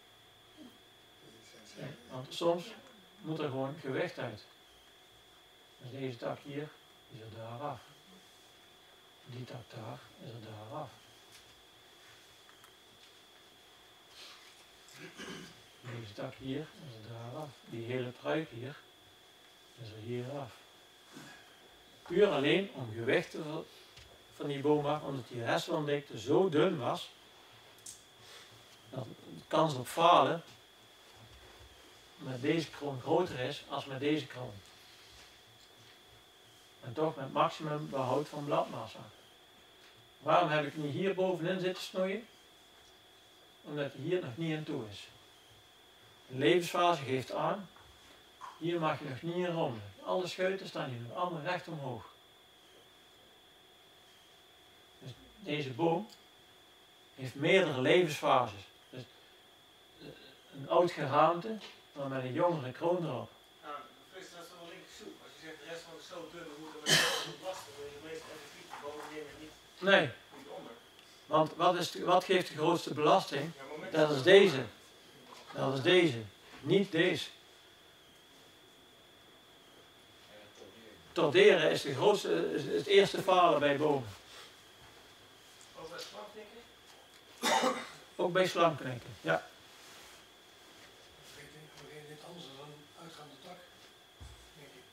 Ja, want soms moet er gewoon gewicht uit. Dus deze tak hier is er daar af. Die tak daar is er daar af. Deze tak hier is er daar af. Die hele pruik hier is er hier af. Puur alleen om gewicht van die boom af, omdat die hersendikte zo dun was, dat de kans op falen met deze kroon groter is als met deze kroon. En toch met maximum behoud van bladmassa. Waarom heb ik niet hier bovenin zitten snoeien? Omdat hij hier nog niet aan toe is. De levensfase geeft aan, hier mag je nog niet in rommelen. Alle scheuten staan hier nog allemaal recht omhoog. Dus deze boom heeft meerdere levensfases. Dus een oud geraamte, maar met een jongere kroon erop. Nou, Frits, dat is toch wel linker soep. Als je zegt de rest van het zo dun, dan moet er met belasten, dan is het meest effectief. De boven nemen niet, Nee. niet onder. Want wat, is de, wat geeft de grootste belasting? Ja, dat is deze. Dat is deze. Niet deze. Torderen is, de grootste, is het eerste falen bij bomen. Ook bij slamknikken? Ook bij slamknikken, ja. Wanneer dit anders dan een uitgaande tak, denk ik.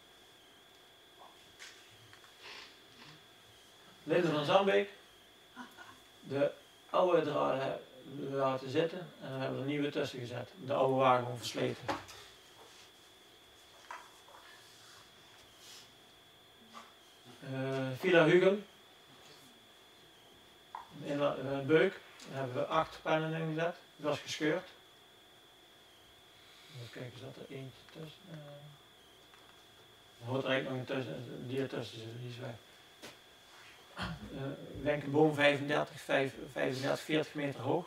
Linden van Zandbeek. De oude draden laten zitten en dan hebben we er nieuwe tussen gezet. De oude waren gewoon versleten. Uh, Villa Hugel. In een beuk. Daar hebben we acht pennen in gezet. Dat was gescheurd. Even kijken, zat er eentje tussen. Uh, er hoort er eigenlijk nog een tussen, die ertussen zit, die is weg. Uh, ik denk een boom vijfendertig, vijfendertig, veertig meter hoog.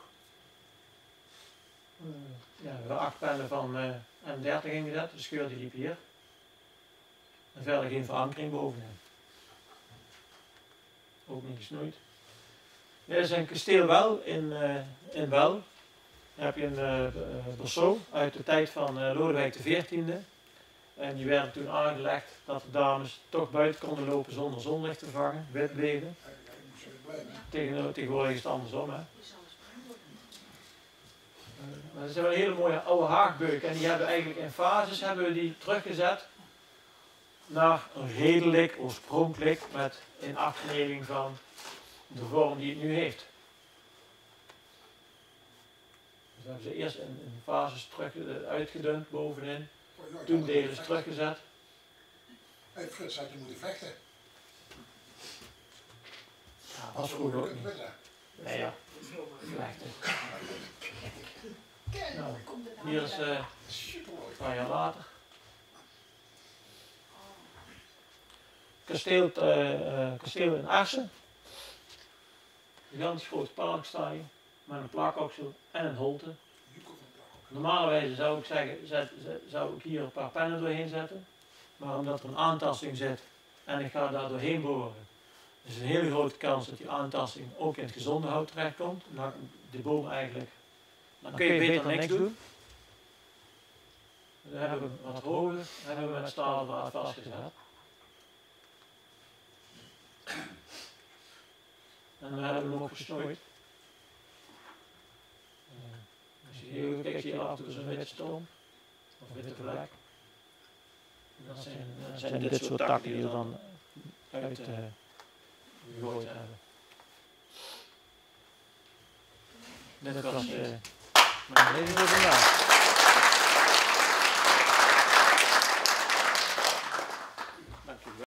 Uh, ja, we hebben acht pennen van uh, M dertig ingezet, de scheur die liep hier. En verder geen verankering bovenin. Ook niet gesnoeid. We Dit is een kasteel wel in, uh, in Wel. Dan heb je een uh, berceau uit de tijd van uh, Lodewijk de veertiende. En die werden toen aangelegd dat de dames toch buiten konden lopen zonder zonlicht te vangen, wit bleven. Tegen, tegenwoordig is het andersom. Hè. Uh, dat zijn wel een hele mooie oude haagbeuken en die hebben eigenlijk in fases hebben we die teruggezet naar een redelijk, oorspronkelijk, met inachtneming van de vorm die het nu heeft. Dus hebben ze eerst in, in fases terug uh, uitgedund bovenin, toen delen ze teruggezet. Hé Frits, had je moeten vechten. Ja, dat is goed ook niet. Nee ja, vechten. Nou, hier is uh, een paar jaar later. Kasteel, uh, uh, kasteel in Assen. Een gigantisch groot park sta je, met een plaakoksel en een holte. Normalerwijze zou ik zeggen, zet, zet, zou ik hier een paar pennen doorheen zetten. Maar omdat er een aantasting zit en ik ga daar doorheen boren, is een hele grote kans dat die aantasting ook in het gezonde hout terechtkomt. Dan de boom eigenlijk, dan kun je beter niks doen. Dan hebben we wat hoger, dan hebben we met staaldraad vastgezet. En we hebben hem ook gesnoeid. Uh, als je heel goed kijkt, zie je af en toe zo'n witte stomp. Of een witte vlek. Dat zijn, uh, zijn dit soort takken die er dan uit uh, gegooid hebben. Dit was uh, mijn lezing voor vandaag.